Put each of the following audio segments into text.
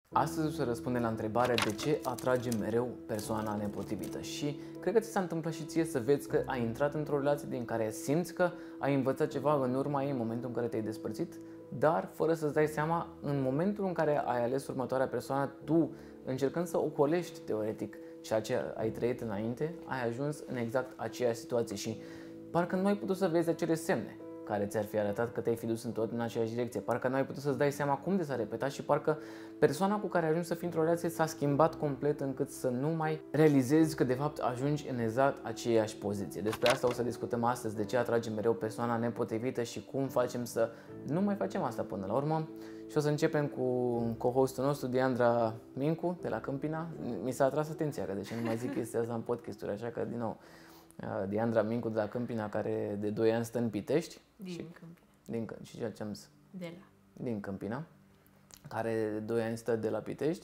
Astăzi o să răspundem la întrebarea de ce atrage mereu persoana nepotrivită și cred că ți s-a întâmplat și ție să vezi că ai intrat într-o relație din care simți că ai învățat ceva în urma ei în momentul în care te-ai despărțit, dar fără să-ți dai seama, în momentul în care ai ales următoarea persoană, tu, încercând să ocolești teoretic ceea ce ai trăit înainte, ai ajuns în exact aceeași situație și parcă nu ai putut să vezi acele semne care ți-ar fi arătat că te-ai fi dus în aceeași direcție. Parcă nu ai putut să-ți dai seama cum de s-a repetat și parcă persoana cu care ajungi să fii într-o relație s-a schimbat complet încât să nu mai realizezi că de fapt ajungi în exact aceeași poziție. Despre asta o să discutăm astăzi, de ce atrage mereu persoana nepotrivită și cum facem să nu mai facem asta până la urmă. Și o să începem cu co-hostul nostru, Diandra Mincu, de la Câmpina. Mi s-a atras atenția că de ce nu mai zic chestia asta în podcasturi, așa că din nou Diandra Mincu de la Câmpina, care de 2 ani stă în Pitești. Câmpina. Și ceea ce am zis? De la. Din Câmpina, care de 2 ani stă de la Pitești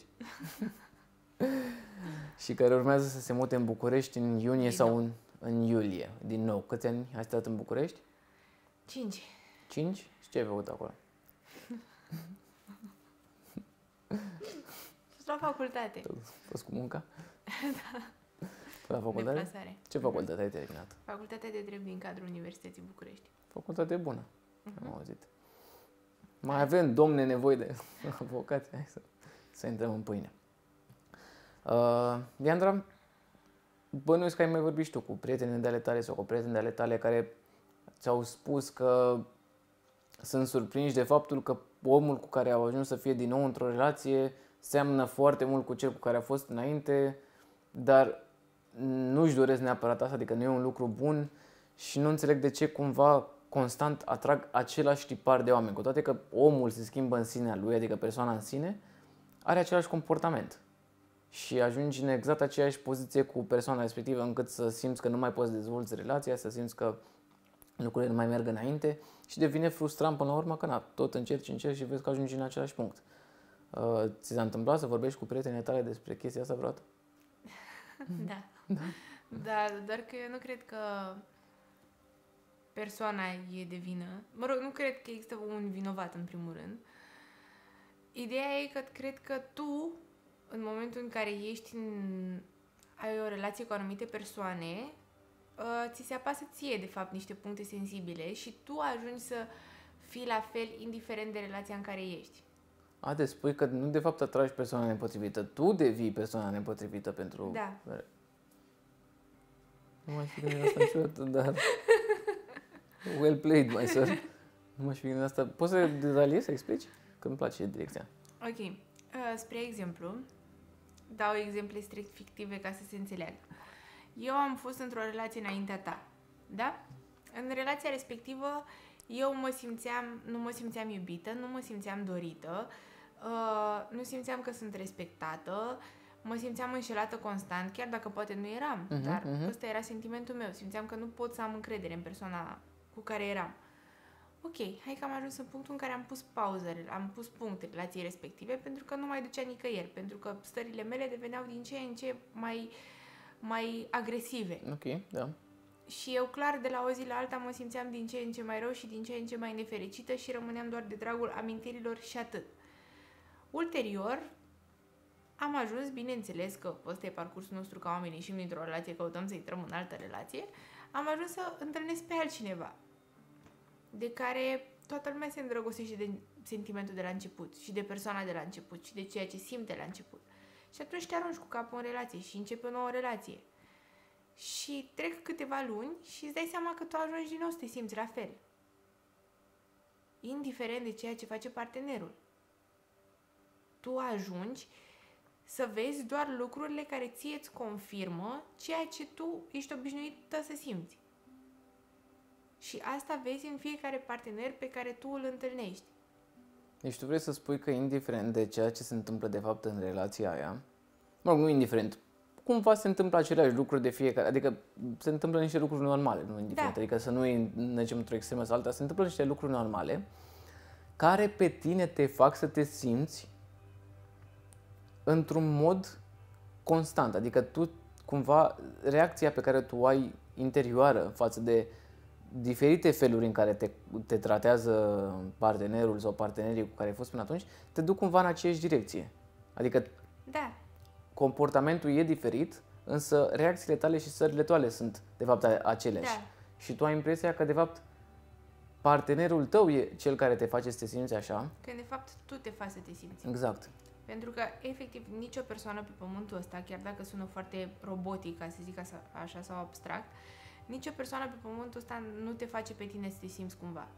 și care urmează să se mute în București în iunie sau în iulie, din nou. Câți ani ai stat în București? 5. 5? Și ce ai făcut acolo? Sunt la facultate. Fost cu munca? Da. La facultate? Deplasare. Ce facultate ai terminat? Facultatea de drept din cadrul Universității București. Facultate bună, am auzit. Mai avem, domne, nevoie de avocați. Hai să intrăm în pâine. Diandra, bănuiesc că ai mai vorbit și tu cu prietene de ale tale sau cu prietene de ale tale care ți-au spus că sunt surprinși de faptul că omul cu care au ajuns să fie din nou într-o relație seamănă foarte mult cu cel cu care a fost înainte, dar nu-și doresc neapărat asta, adică nu e un lucru bun și nu înțeleg de ce cumva constant atrag același tipar de oameni, cu toate că omul se schimbă în sinea lui, adică persoana în sine, are același comportament și ajungi în exact aceeași poziție cu persoana respectivă încât să simți că nu mai poți dezvolți relația, să simți că lucrurile nu mai merg înainte și devine frustrant până la urmă că tot încerci și vezi că ajungi în același punct. Ți s-a întâmplat să vorbești cu prietenii tale despre chestia asta vreodată? Da. Da, doar că eu nu cred că persoana e de vină. Mă rog, nu cred că există un vinovat în primul rând. Ideea e că cred că tu, în momentul în care ai o relație cu anumite persoane, ți se apasă ție, de fapt, niște puncte sensibile și tu ajungi să fii la fel indiferent de relația în care ești. Deci spui că nu de fapt atragi persoana nepotrivită, tu devii persoana nepotrivită pentru... Da. Nu m-aș fi gândit asta niciodată, dar... Well played, my sir. Nu m-aș fi gândit asta. Poți să detaliezi, să explici? Că îmi place direcția. Ok. Spre exemplu, dau exemple strict fictive ca să se înțeleagă. Eu am fost într-o relație înaintea ta, da? În relația respectivă, eu nu mă simțeam iubită, nu mă simțeam dorită, nu simțeam că sunt respectată, mă simțeam înșelată constant, chiar dacă poate nu eram, dar ăsta era sentimentul meu. Simțeam că nu pot să am încredere în persoana cu care eram. Ok, hai că am ajuns în punctul în care am pus pauză, am pus punct relației respective pentru că nu mai ducea nicăieri, pentru că stările mele deveneau din ce în ce mai agresive. Ok, da. Și eu clar de la o zi la alta mă simțeam din ce în ce mai rău și din ce în ce mai nefericită și rămâneam doar de dragul amintirilor și atât. Ulterior, am ajuns, bineînțeles că ăsta e parcursul nostru ca oameni, ieșim dintr-o relație, căutăm să intrăm în altă relație, am ajuns să întâlnesc pe altcineva, de care toată lumea se îndrăgostește de sentimentul de la început și de persoana de la început și de ceea ce simte la început. Și atunci te arunci cu capul în relație și începe o nouă relație. Și trec câteva luni și îți dai seama că tu ajungi din nou să te simți la fel. Indiferent de ceea ce face partenerul. Tu ajungi să vezi doar lucrurile care ție îți confirmă ceea ce tu ești obișnuită să simți. Și asta vezi în fiecare partener pe care tu îl întâlnești. Deci tu vrei să spui că indiferent de ceea ce se întâmplă de fapt în relația aia, mă rog, nu indiferent, cumva se întâmplă aceleași lucruri de fiecare, adică se întâmplă niște lucruri normale, nu indiferent, da. Adică să nu mergem într-o extremă sau alta, se întâmplă niște lucruri normale care pe tine te fac să te simți într-un mod constant, adică tu cumva reacția pe care tu ai interioară față de diferite feluri în care te tratează partenerul sau partenerii cu care ai fost până atunci, te duc cumva în aceeași direcție. Adică Da. comportamentul e diferit, însă reacțiile tale și stările tale sunt de fapt aceleași. Da. Și tu ai impresia că de fapt partenerul tău e cel care te face să te simți așa. Când de fapt tu te faci să te simți. Exact. Pentru că, efectiv, nicio persoană pe pământul ăsta, chiar dacă sună foarte robotic, ca să zic așa, sau abstract, nicio persoană pe pământul ăsta nu te face pe tine să te simți cumva.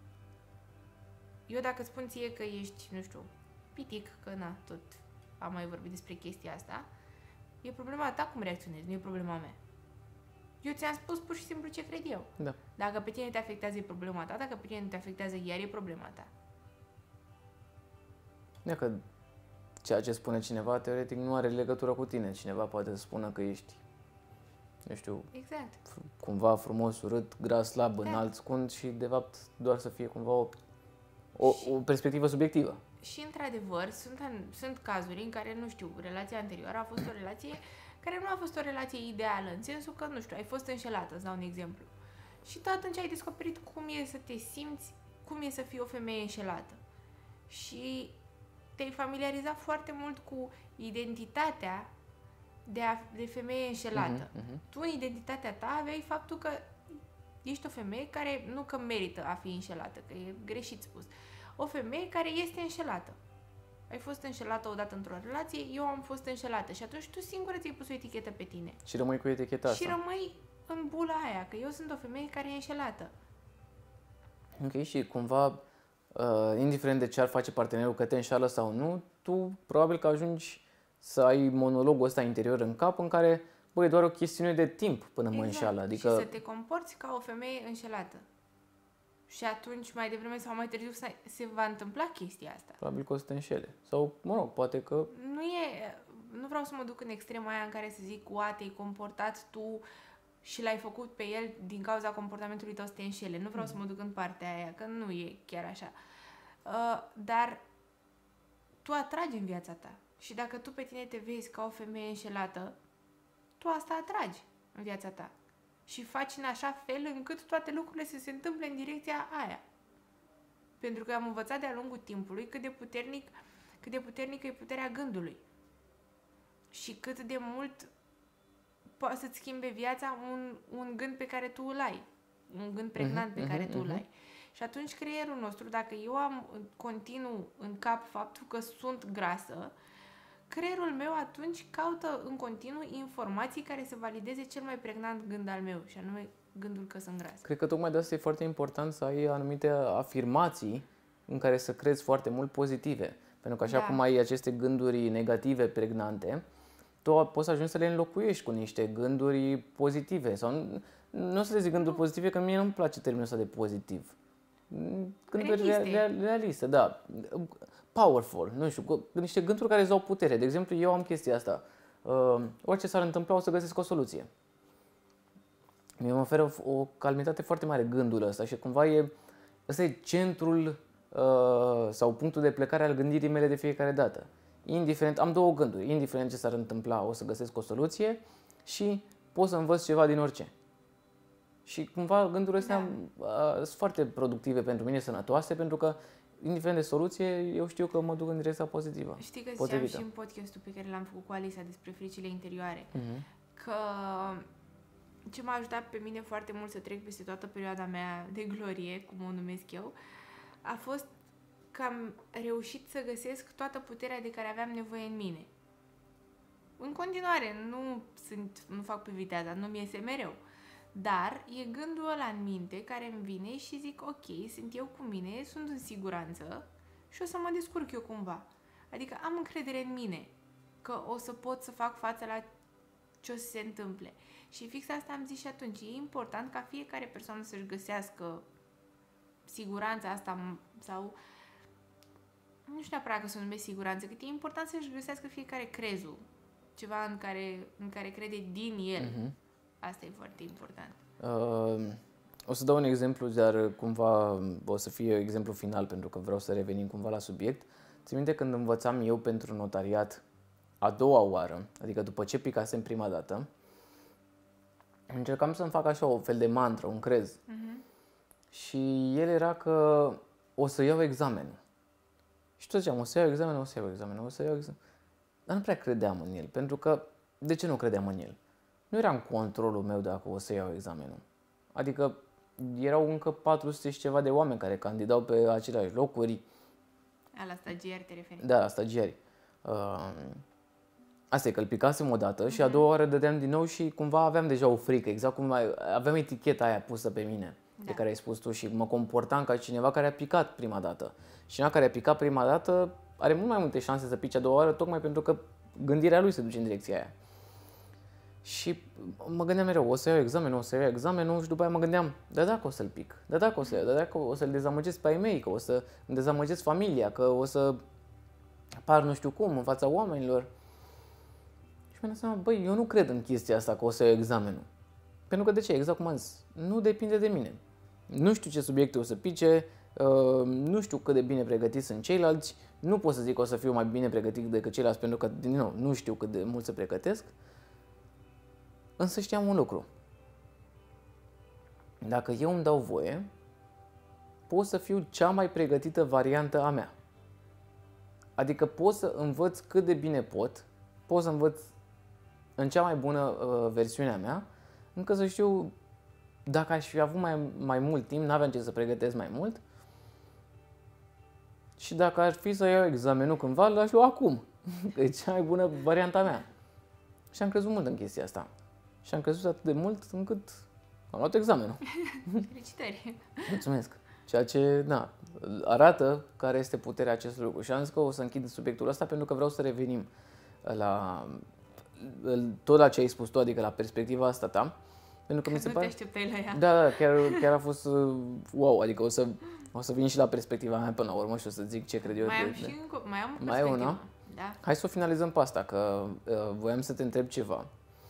Eu dacă spun ție că ești, nu știu, pitic, că na, tot am mai vorbit despre chestia asta, e problema ta cum reacționezi, nu e problema mea. Eu ți-am spus pur și simplu ce cred eu. Da. Dacă pe tine te afectează, e problema ta, dacă pe tine nu te afectează, iar e problema ta. Dacă ceea ce spune cineva, teoretic, nu are legătură cu tine. Cineva poate să spună că ești, nu știu, Exact. cumva frumos, urât, gras, slab, înalt, scund și, de fapt, doar să fie cumva o perspectivă subiectivă. Și, într-adevăr, sunt cazuri în care, nu știu, relația anterioară a fost o relație care nu a fost o relație ideală, în sensul că, nu știu, ai fost înșelată, îți dau un exemplu. Și tu atunci ai descoperit cum e să te simți, cum e să fii o femeie înșelată. Și te-ai familiarizat foarte mult cu identitatea de femeie înșelată. Tu, în identitatea ta, aveai faptul că ești o femeie care nu că merită a fi înșelată, că e greșit spus. O femeie care este înșelată. Ai fost înșelată odată într-o relație, eu am fost înșelată și atunci tu singură ți-ai pus o etichetă pe tine. Și rămâi cu eticheta asta. Și rămâi în bula aia, că eu sunt o femeie care e înșelată. Ok, și cumva, indiferent de ce ar face partenerul, că te înșală sau nu, tu probabil că ajungi să ai monologul ăsta interior în cap în care, băi, e doar o chestiune de timp până mă înșală. Adică... Și să te comporți ca o femeie înșelată. Și atunci, mai devreme sau mai târziu, se va întâmpla chestia asta. Probabil că o să te înșele. Sau, mă rog, poate că... Nu vreau să mă duc în extrema aia în care să zic, te-ai comportat tu și l-ai făcut pe el din cauza comportamentului tău să te înșele. Nu vreau să mă duc în partea aia, că nu e chiar așa. Dar tu atragi în viața ta. Și dacă tu pe tine te vezi ca o femeie înșelată, tu asta atragi în viața ta. Și faci în așa fel încât toate lucrurile să se întâmple în direcția aia. Pentru că am învățat de-a lungul timpului cât de puternică e puterea gândului. Și cât de mult poate să-ți schimbe viața un gând pe care tu îl ai. Un gând pregnant pe care tu îl ai. Și atunci creierul nostru, dacă eu am continuu în cap faptul că sunt grasă, creierul meu atunci caută în continuu informații care să valideze cel mai pregnant gând al meu, și anume gândul că sunt grasă. Cred că tocmai de asta e foarte important să ai anumite afirmații în care să crezi foarte mult pozitive. Pentru că așa cum ai aceste gânduri negative pregnante, tu poți să ajungi să le înlocuiești cu niște gânduri pozitive. Sau nu o să le zic gânduri pozitive, că mie nu-mi place termenul ăsta de pozitiv. Gânduri realiste, da. Powerful, nu știu, cu niște gânduri care îți dau putere. De exemplu, eu am chestia asta. Orice s-ar întâmpla, o să găsesc o soluție. Mie mă oferă o calmitate foarte mare gândul ăsta și cumva ăsta e centrul sau punctul de plecare al gândirii mele de fiecare dată. Indiferent, am două gânduri. Indiferent ce s-ar întâmpla, o să găsesc o soluție și pot să învăț ceva din orice. Și cumva gândurile astea sunt foarte productive pentru mine, sănătoase, pentru că indiferent de soluție, eu știu că mă duc în direcția pozitivă. Știi că ziceam și în podcastul pe care l-am făcut cu Alisa despre fricile interioare, că ce m-a ajutat pe mine foarte mult să trec peste toată perioada mea de glorie, cum o numesc eu, a fost că am reușit să găsesc toată puterea de care aveam nevoie în mine. În continuare, nu fac pe viteaza, nu-mi iese mereu. Dar e gândul ăla în minte care îmi vine și zic, ok, sunt eu cu mine, sunt în siguranță și o să mă descurc eu cumva. Adică am încredere în mine că o să pot să fac față la ce o să se întâmple. Și fix asta am zis și atunci. E important ca fiecare persoană să-și găsească siguranța asta sau nu știu neapărat că să o numesc siguranță, cât e important să-și găsească fiecare crezul. Ceva în care crede din el. Asta e foarte important. O să dau un exemplu, dar cumva o să fie exemplu final, pentru că vreau să revenim cumva la subiect. Țin minte când învățam eu pentru notariat a doua oară, adică după ce picasem prima dată, încercam să-mi fac așa o fel de mantră, un crez. Și el era că o să iau examenul. Și tot ziceam, o să iau examenul, o să iau examenul, o să iau examenul. Dar nu prea credeam în el, pentru că, de ce nu credeam în el? Nu era în controlul meu dacă o să iau examenul. Adică erau încă 400 și ceva de oameni care candidau pe aceleași locuri. La stagiari te referi? Da, la stagiari. Asta e că îl picasem o dată și a doua oară dădeam din nou și cumva aveam deja o frică, exact cum aveam eticheta aia pusă pe mine, pe care ai spus tu, și mă comportam ca cineva care a picat prima dată. Cineva care a picat prima dată are mult mai multe șanse să pice a doua oară, tocmai pentru că gândirea lui se duce în direcția aia. Și mă gândeam mereu, o să iau examenul, și după aia mă gândeam, da dacă o să-l pic, da dacă o să iau, da dacă o să-l dezamăgesc pe ai mei, că o să îmi dezamăgesc familia, că o să apar nu știu cum în fața oamenilor. Și mi-am dat seama, băi, eu nu cred în chestia asta că o să iau examenul. Pentru că de ce? Exact cum am zis, nu depinde de mine. Nu știu ce subiecte o să pice, nu știu cât de bine pregătiți sunt ceilalți, nu pot să zic că o să fiu mai bine pregătit decât ceilalți, pentru că, din nou, nu știu cât de mult se pregătesc. Însă știam un lucru. Dacă eu îmi dau voie, pot să fiu cea mai pregătită variantă a mea. Adică pot să învăț cât de bine pot să învăț în cea mai bună versiune a mea, încă să știu, dacă aș fi avut mai mult timp, n-aveam ce să pregătesc mai mult, și dacă ar fi să iau examenul cândva, l-aș lua acum. Că e cea mai bună varianta mea. Și am crezut mult în chestia asta. Și am crezut atât de mult încât am luat examenul. Felicitări! Mulțumesc! Ceea ce, da, arată care este puterea acestui lucru. Și am zis că o să închid subiectul ăsta pentru că vreau să revenim la tot la ce ai spus tu, adică la perspectiva asta ta. Pentru că mi se nu pare... te așteptai la ea. Da, chiar a fost wow, adică o să vin și la perspectiva mea până la urmă și o să zic ce cred eu. Mai am o mai e una? Da. Hai să o finalizăm pe asta, că voiam să te întreb ceva.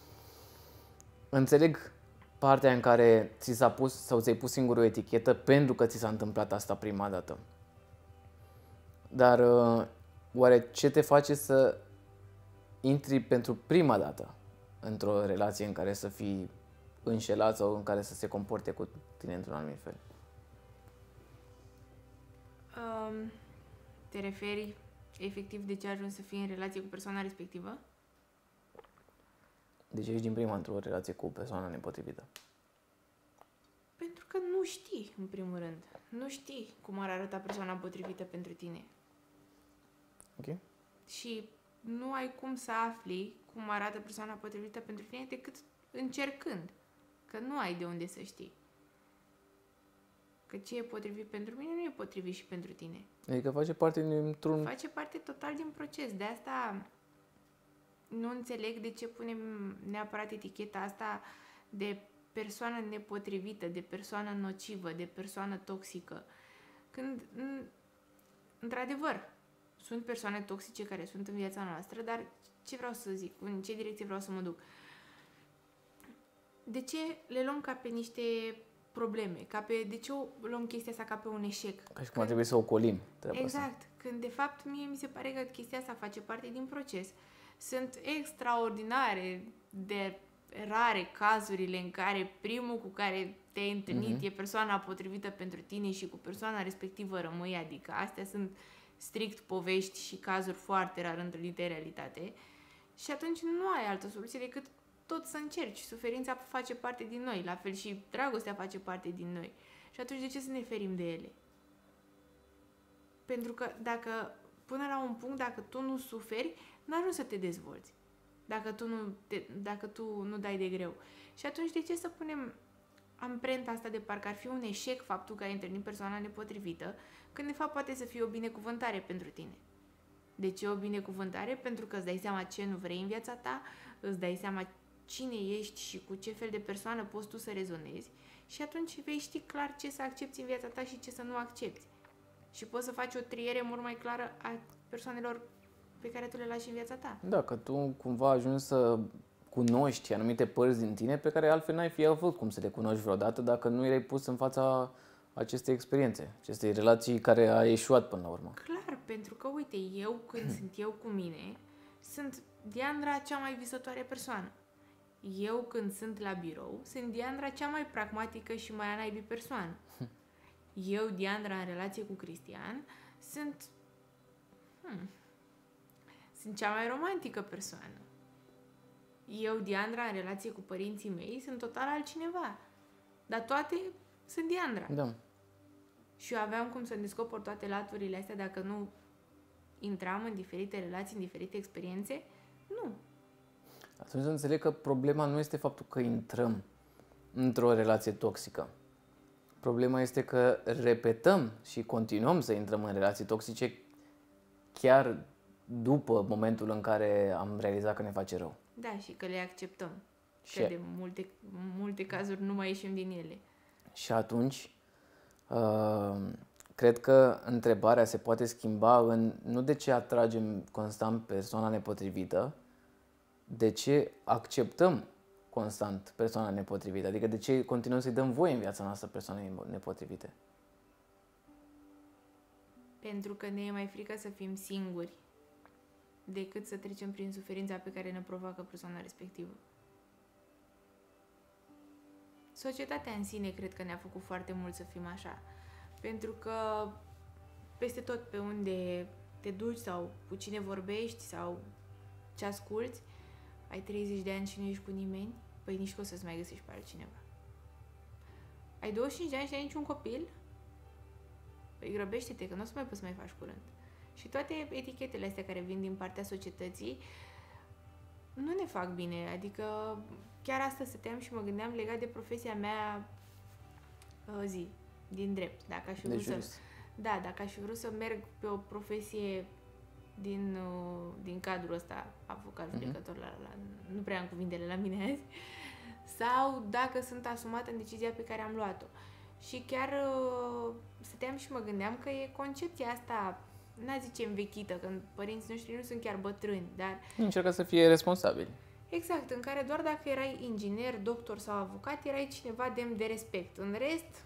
Înțeleg partea în care ți s-a pus sau ți-ai pus singur o etichetă pentru că ți s-a întâmplat asta prima dată. Dar oare ce te face să intri pentru prima dată într-o relație în care să fii înșelat sau în care să se comporte cu tine într-un anumit fel? Te referi efectiv de ce ai ajuns să fii în relație cu persoana respectivă? De ce ești din prima într-o relație cu o persoană nepotrivită? Pentru că nu știi, în primul rând. Nu știi cum ar arăta persoana potrivită pentru tine. Ok. Și nu ai cum să afli cum arată persoana potrivită pentru tine decât încercând. Că nu ai de unde să știi. Că ce e potrivit pentru mine nu e potrivit și pentru tine. Adică face parte dintr-un... Face parte total din proces. De asta nu înțeleg de ce punem neapărat eticheta asta de persoană nepotrivită, de persoană nocivă, de persoană toxică. Când, într-adevăr, sunt persoane toxice care sunt în viața noastră, dar ce vreau să zic? În ce direcție vreau să mă duc? De ce le luăm ca pe niște probleme? De ce luăm chestia asta ca pe un eșec? Ca și cum ar trebui să ocolim treaba Exact. asta. Când, de fapt, mie mi se pare că chestia asta face parte din proces. Sunt extraordinare de rare cazurile în care primul cu care te-ai întâlnit e persoana potrivită pentru tine și cu persoana respectivă rămâi. Adică astea sunt strict povești și cazuri foarte rar întâlnite în realitate. Și atunci nu ai altă soluție decât tot să încerci. Suferința face parte din noi, la fel și dragostea face parte din noi. Și atunci de ce să ne ferim de ele? Pentru că până la un punct, dacă tu nu suferi, n-ajungi să te dezvolți. Dacă tu nu dai de greu. Și atunci de ce să punem amprenta asta de parcă ar fi un eșec faptul că ai întâlnit persoana nepotrivită, când de fapt poate să fie o binecuvântare pentru tine? De ce o binecuvântare? Pentru că îți dai seama ce nu vrei în viața ta, îți dai seama cine ești și cu ce fel de persoană poți tu să rezonezi și atunci vei ști clar ce să accepti în viața ta și ce să nu accepti. Și poți să faci o triere mult mai clară a persoanelor pe care tu le lași în viața ta. Da, că tu cumva ajungi să cunoști anumite părți din tine pe care altfel n-ai fi avut cum să le cunoști vreodată dacă nu erai pus în fața acestei experiențe, acestei relații care a eșuat până la urmă. Clar, pentru că, uite, eu când sunt eu cu mine, sunt Diandra cea mai visătoare persoană. Eu când sunt la birou, sunt Diandra cea mai pragmatică și mai anaibii persoană. Eu, Diandra, în relație cu Cristian, sunt cea mai romantică persoană. Eu, Diandra, în relație cu părinții mei, sunt total altcineva. Dar toate sunt Diandra. Da. Și eu aveam cum să-mi descoper toate laturile astea dacă nu intram în diferite relații, în diferite experiențe? Nu. Atunci înțeleg că problema nu este faptul că intrăm într-o relație toxică. Problema este că repetăm și continuăm să intrăm în relații toxice chiar după momentul în care am realizat că ne face rău. Da, și că le acceptăm. Și- Că de multe cazuri nu mai ieșim din ele. Și atunci, cred că întrebarea se poate schimba în nu de ce atragem constant persoana nepotrivită, de ce acceptăm constant persoana nepotrivită, adică de ce continuăm să-i dăm voie în viața noastră persoanei nepotrivite. Pentru că ne e mai frică să fim singuri decât să trecem prin suferința pe care ne provoacă persoana respectivă. Societatea în sine cred că ne-a făcut foarte mult să fim așa. Pentru că peste tot pe unde te duci sau cu cine vorbești sau ce asculți, ai 30 de ani și nu ești cu nimeni, păi nici că o să-ți mai găsești pe altcineva. Ai 25 de ani și n-ai niciun copil? Păi grăbește-te, că nu o să mai poți să mai faci curând. Și toate etichetele astea care vin din partea societății nu ne fac bine. Adică chiar astăzi stăteam și mă gândeam legat de profesia mea din drept. Dacă aș fi vrut da, dacă aș fi vrut să merg pe o profesie din cadrul ăsta, avocat, judecător, nu prea am cuvintele la mine azi, sau dacă sunt asumată în decizia pe care am luat-o. Și chiar stăteam și mă gândeam că e concepția asta, n-a zice învechită, că părinții noștri nu sunt chiar bătrâni, dar... Încercă să fie responsabili. Exact, în care doar dacă erai inginer, doctor sau avocat, erai cineva demn de respect. În rest,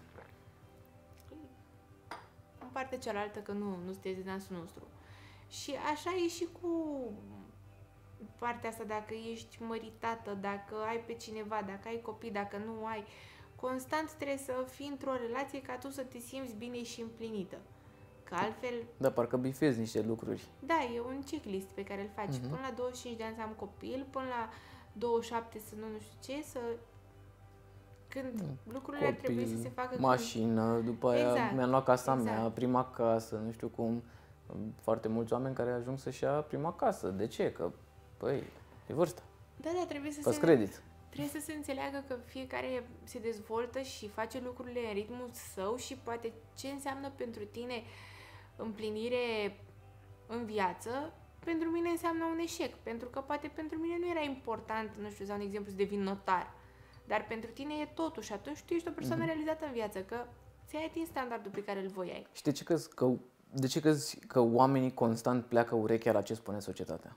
în partea cealaltă, că nu sunteți din nasul nostru. Și așa e și cu partea asta, dacă ești măritată, dacă ai pe cineva, dacă ai copii, dacă nu ai, constant trebuie să fii într-o relație ca tu să te simți bine și împlinită. Că altfel... Da, parcă bifezi niște lucruri. Da, e un checklist pe care îl faci. Până la 25 de ani să am copil, până la 27 să nu știu ce, să... Când lucrurile ar trebui să se facă... Mașină, după aia mi-am luat casa mea, prima casă, nu știu cum. Foarte mulți oameni care ajung să-și ia prima casă. De ce? Că, păi, e vârsta. Da, trebuie să fă-ți credit. Trebuie să se înțeleagă că fiecare se dezvoltă și face lucrurile în ritmul său și poate ce înseamnă pentru tine împlinire în viață, pentru mine înseamnă un eșec. Pentru că poate pentru mine nu era important, nu știu, să dau un exemplu, să devin notar. Dar pentru tine e totul și atunci tu ești o persoană realizată în viață, că ți-ai atins standardul pe care îl voiai. Și de ce crezi că oamenii constant pleacă urechea la ce spune societatea?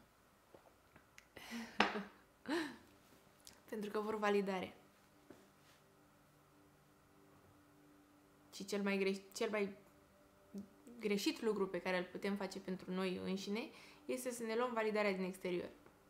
Pentru că vor validare. Și cel mai greșit lucru pe care îl putem face pentru noi înșine este să ne luăm validarea din exterior.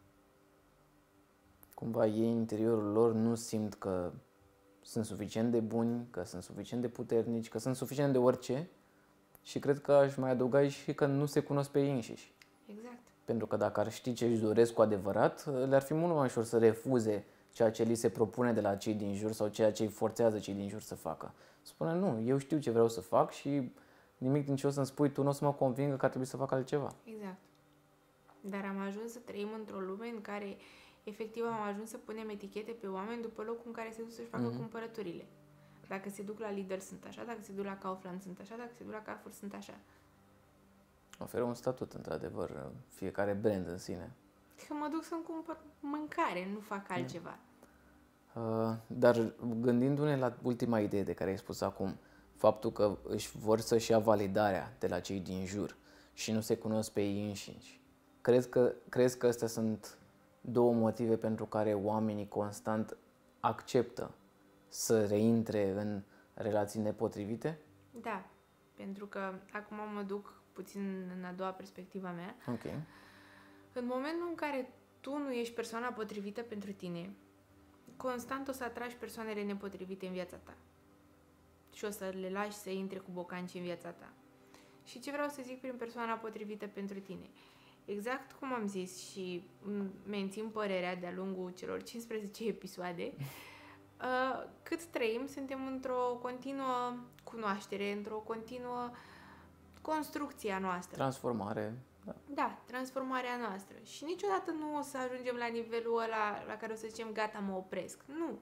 Cumva ei în interiorul lor nu simt că sunt suficient de buni, că sunt suficient de puternici, că sunt suficient de orice și cred că aș mai adăuga și că nu se cunosc pe ei înșiși. Exact. Pentru că dacă ar ști ce își doresc cu adevărat, le-ar fi mult mai ușor să refuze ceea ce li se propune de la cei din jur sau ceea ce îi forțează cei din jur să facă. Spune, nu, eu știu ce vreau să fac și nimic din ce o să-mi spui tu nu o să mă convingă că ar trebui să fac altceva. Exact. Dar am ajuns să trăim într-o lume în care efectiv am ajuns să punem etichete pe oameni după locul în care se duc să-și facă cumpărăturile. Dacă se duc la Lidl sunt așa, dacă se duc la Kaufland sunt așa, dacă se duc la Carrefour sunt așa. Oferă un statut, într-adevăr, fiecare brand în sine. Că mă duc să-mi cumpăr mâncare, nu fac altceva. Dar gândindu-ne la ultima idee de care ai spus acum, faptul că își vor să-și ia validarea de la cei din jur și nu se cunosc pe ei înșiși, crezi că astea sunt două motive pentru care oamenii constant acceptă să reintre în relații nepotrivite? Da, pentru că acum mă duc puțin în a doua perspectiva mea. Ok. În momentul în care tu nu ești persoana potrivită pentru tine, constant o să atragi persoanele nepotrivite în viața ta. Și o să le lași să intre cu bocanci în viața ta. Și ce vreau să zic prin persoana potrivită pentru tine? exact cum am zis și mențin părerea de-a lungul celor 15 episoade, cât trăim, suntem într-o continuă cunoaștere, într-o continuă construcție a noastră. Transformare. Da, transformarea noastră. Și niciodată nu o să ajungem la nivelul ăla la care o să zicem gata, mă opresc. Nu.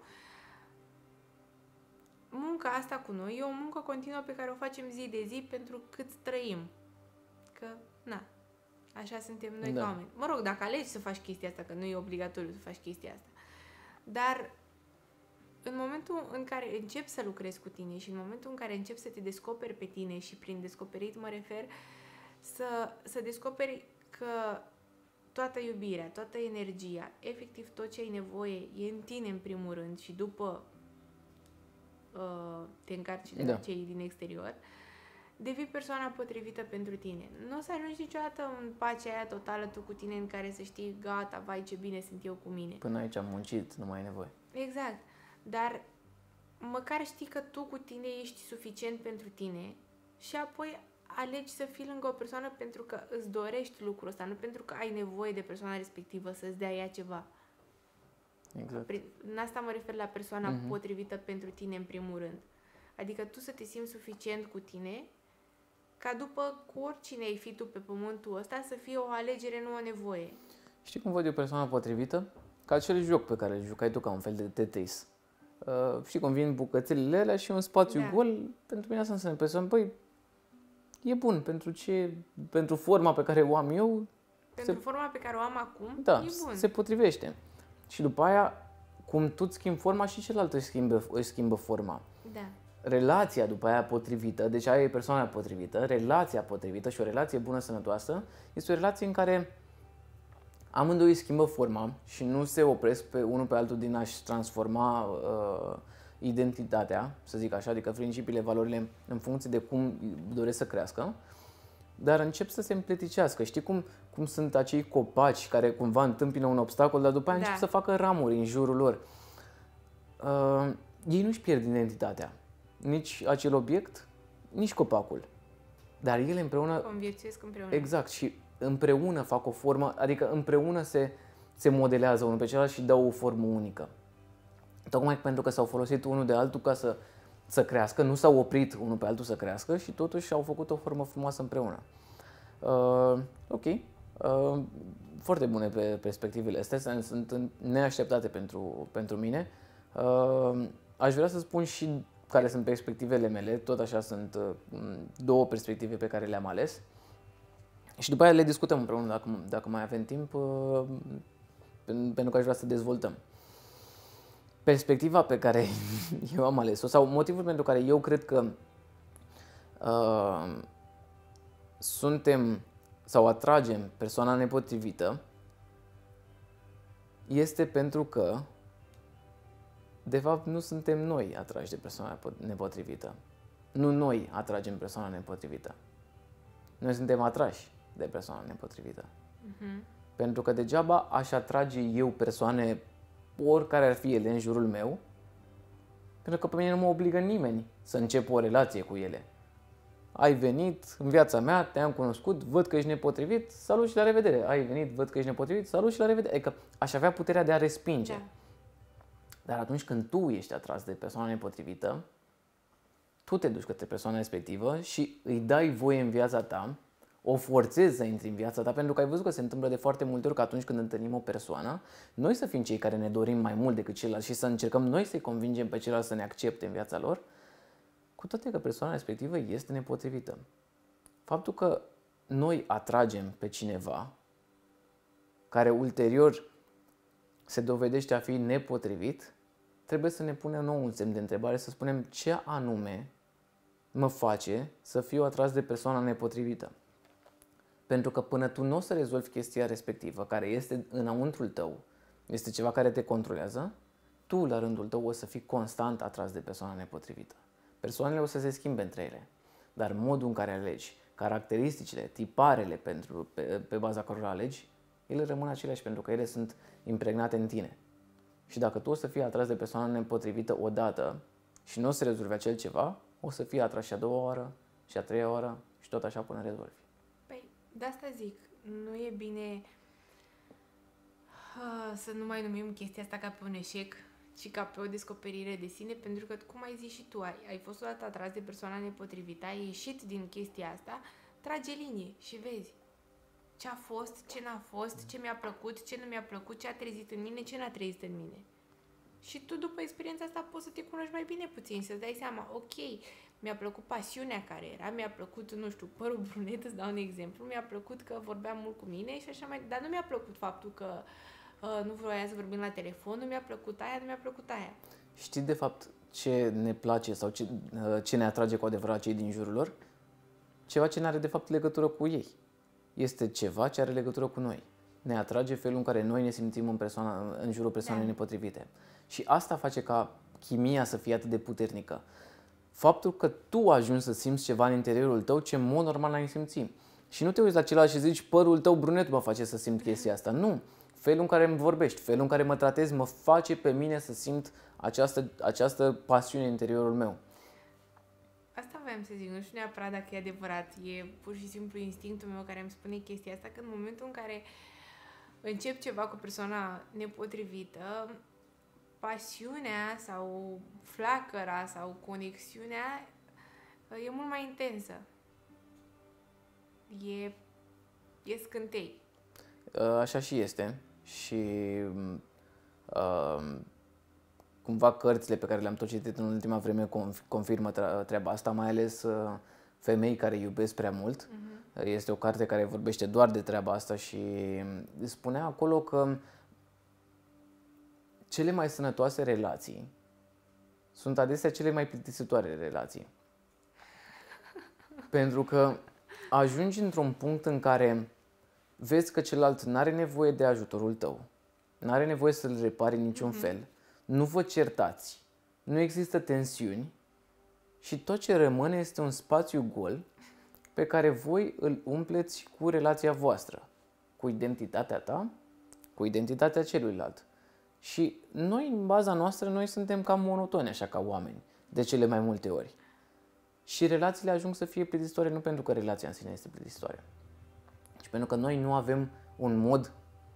Munca asta cu noi e o muncă continuă pe care o facem zi de zi pentru cât trăim. Că, na, așa suntem noi ca oameni. Mă rog, dacă alegi să faci chestia asta, că nu e obligatoriu să faci chestia asta. Dar în momentul în care începi să lucrezi cu tine și în momentul în care începi să te descoperi pe tine, și prin descoperit mă refer să descoperi că toată iubirea, toată energia, efectiv tot ce ai nevoie e în tine în primul rând și după te încarci de la cei din exterior, devii persoana potrivită pentru tine. Nu o să ajungi niciodată în pacea aia totală tu cu tine în care să știi, gata, vai ce bine sunt eu cu mine. Până aici am muncit, nu mai e nevoie. Exact. Dar măcar știi că tu cu tine ești suficient pentru tine și apoi alegi să fii lângă o persoană pentru că îți dorești lucrul ăsta, nu pentru că ai nevoie de persoana respectivă să-ți dea ea ceva. Exact. În asta mă refer la persoana potrivită pentru tine în primul rând. Adică tu să te simți suficient cu tine ca după cu oricine ai fi tu pe pământul ăsta să fie o alegere, nu o nevoie. Știi cum văd eu persoana potrivită? Ca acel joc pe care îl jucai tu ca un fel de Tetris. Știi cum vin bucățelele alea și un spațiu gol, pentru mine asta înseamnă persoană, băi, e bun pentru forma pe care o am eu. Pentru forma pe care o am acum, da, e bun. Se potrivește. Și după aia, cum tu îți schimbi forma și celălalt își schimbă forma. Da. Relația după aia potrivită, deci aia e persoana potrivită, relația potrivită și o relație bună, sănătoasă, este o relație în care amândoi își schimbă forma și nu se opresc pe unul pe altul din a-și transforma identitatea, să zic așa, adică principiile, valorile în funcție de cum doresc să crească, dar încep să se împleticească. Știi cum sunt acei copaci care cumva întâmpină un obstacol, dar după aia încep să facă ramuri în jurul lor. Ei nu-și pierd identitatea. Nici acel obiect, nici copacul. Dar ele împreună... Conviețuiesc împreună. Exact. Și împreună fac o formă, adică împreună se modelează unul pe celălalt și dau o formă unică. Tocmai pentru că s-au folosit unul de altul ca să crească, nu s-au oprit unul pe altul să crească și totuși au făcut o formă frumoasă împreună. Ok. Foarte bune pe perspectivele astea, sunt neașteptate pentru mine. Aș vrea să spun și care sunt perspectivele mele, tot așa sunt două perspective pe care le-am ales. Și după aia le discutăm împreună dacă mai avem timp, pentru că aș vrea să dezvoltăm. Perspectiva pe care eu am ales-o, sau motivul pentru care eu cred că suntem sau atragem persoana nepotrivită, este pentru că, de fapt, nu suntem noi atrași de persoana nepotrivită. Nu noi atragem persoana nepotrivită. Noi suntem atrași de persoana nepotrivită. Pentru că degeaba aș atrage eu persoane, oricare ar fi ele în jurul meu, pentru că pe mine nu mă obligă nimeni să încep o relație cu ele. Ai venit în viața mea, te-am cunoscut, văd că ești nepotrivit, salut și la revedere. Ai venit, văd că ești nepotrivit, salut și la revedere. Adică aș avea puterea de a respinge. Da. Dar atunci când tu ești atras de persoana nepotrivită, tu te duci către persoana respectivă și îi dai voie în viața ta, o forțezi să intri în viața ta, pentru că ai văzut că se întâmplă de foarte multe ori că atunci când întâlnim o persoană, noi să fim cei care ne dorim mai mult decât ceilalți și să încercăm noi să-i convingem pe ceilalți să ne accepte în viața lor, cu toate că persoana respectivă este nepotrivită. Faptul că noi atragem pe cineva care ulterior se dovedește a fi nepotrivit, trebuie să ne punem nou un semn de întrebare, să spunem ce anume mă face să fiu atras de persoana nepotrivită. Pentru că până tu nu o să rezolvi chestia respectivă, care este înăuntrul tău, este ceva care te controlează, tu la rândul tău o să fii constant atras de persoana nepotrivită. Persoanele o să se schimbe între ele, dar modul în care alegi, caracteristicile, tiparele pe baza cărora alegi, ele rămân aceleași pentru că ele sunt impregnate în tine. Și dacă tu o să fii atras de persoana nepotrivită odată și nu o să rezolvi acel ceva, o să fii atras și a doua oară, și a treia oară și tot așa până rezolvi. Păi, de asta zic, nu e bine să nu mai numim chestia asta ca pe un eșec, ci ca pe o descoperire de sine, pentru că, cum ai zis și tu, ai fost odată atras de persoana nepotrivită, ai ieșit din chestia asta, trage linie și vezi ce a fost, ce n-a fost, ce mi-a plăcut, ce nu mi-a plăcut, ce a trezit în mine, ce n-a trezit în mine. Și tu, după experiența asta, poți să te cunoști mai bine puțin, să-ți dai seama, ok, mi-a plăcut pasiunea care era, mi-a plăcut, nu știu, părul brunet, îți dau un exemplu, mi-a plăcut că vorbea mult cu mine și așa mai, dar nu mi-a plăcut faptul că nu vroia să vorbim la telefon, nu mi-a plăcut aia, nu mi-a plăcut aia. Știi de fapt ce ne place sau ce ne atrage cu adevărat cei din jurul lor? Ceva ce nu are de fapt legătură cu ei. Este ceva ce are legătură cu noi. Ne atrage felul în care noi ne simțim în jurul persoanei nepotrivite. Și asta face ca chimia să fie atât de puternică. Faptul că tu ajungi să simți ceva în interiorul tău ce în mod normal n-ai simți. Și nu te uiți la celălalt și zici, părul tău brunet mă face să simt chestia asta. Nu. Felul în care îmi vorbești, felul în care mă tratezi mă face pe mine să simt această pasiune în interiorul meu. Asta voiam să zic, nu știu neapărat dacă e adevărat, e pur și simplu instinctul meu care îmi spune chestia asta, că în momentul în care încep ceva cu persoana nepotrivită, pasiunea sau flacăra sau conexiunea e mult mai intensă. E scântei. Așa și este. Și cumva cărțile pe care le-am tot citit în ultima vreme confirmă treaba asta, mai ales Femei care iubesc prea mult. Este o carte care vorbește doar de treaba asta și spunea acolo că cele mai sănătoase relații sunt adesea cele mai plictisitoare relații. Pentru că ajungi într-un punct în care vezi că celălalt nu are nevoie de ajutorul tău, nu are nevoie să-l repari în niciun fel, nu vă certați, nu există tensiuni și tot ce rămâne este un spațiu gol pe care voi îl umpleți cu relația voastră, cu identitatea ta, cu identitatea celuilalt. Și noi, în baza noastră, noi suntem cam monotoni, așa ca oameni, de cele mai multe ori. Și relațiile ajung să fie plictisitoare nu pentru că relația în sine este plictisitoare, ci pentru că noi nu avem un mod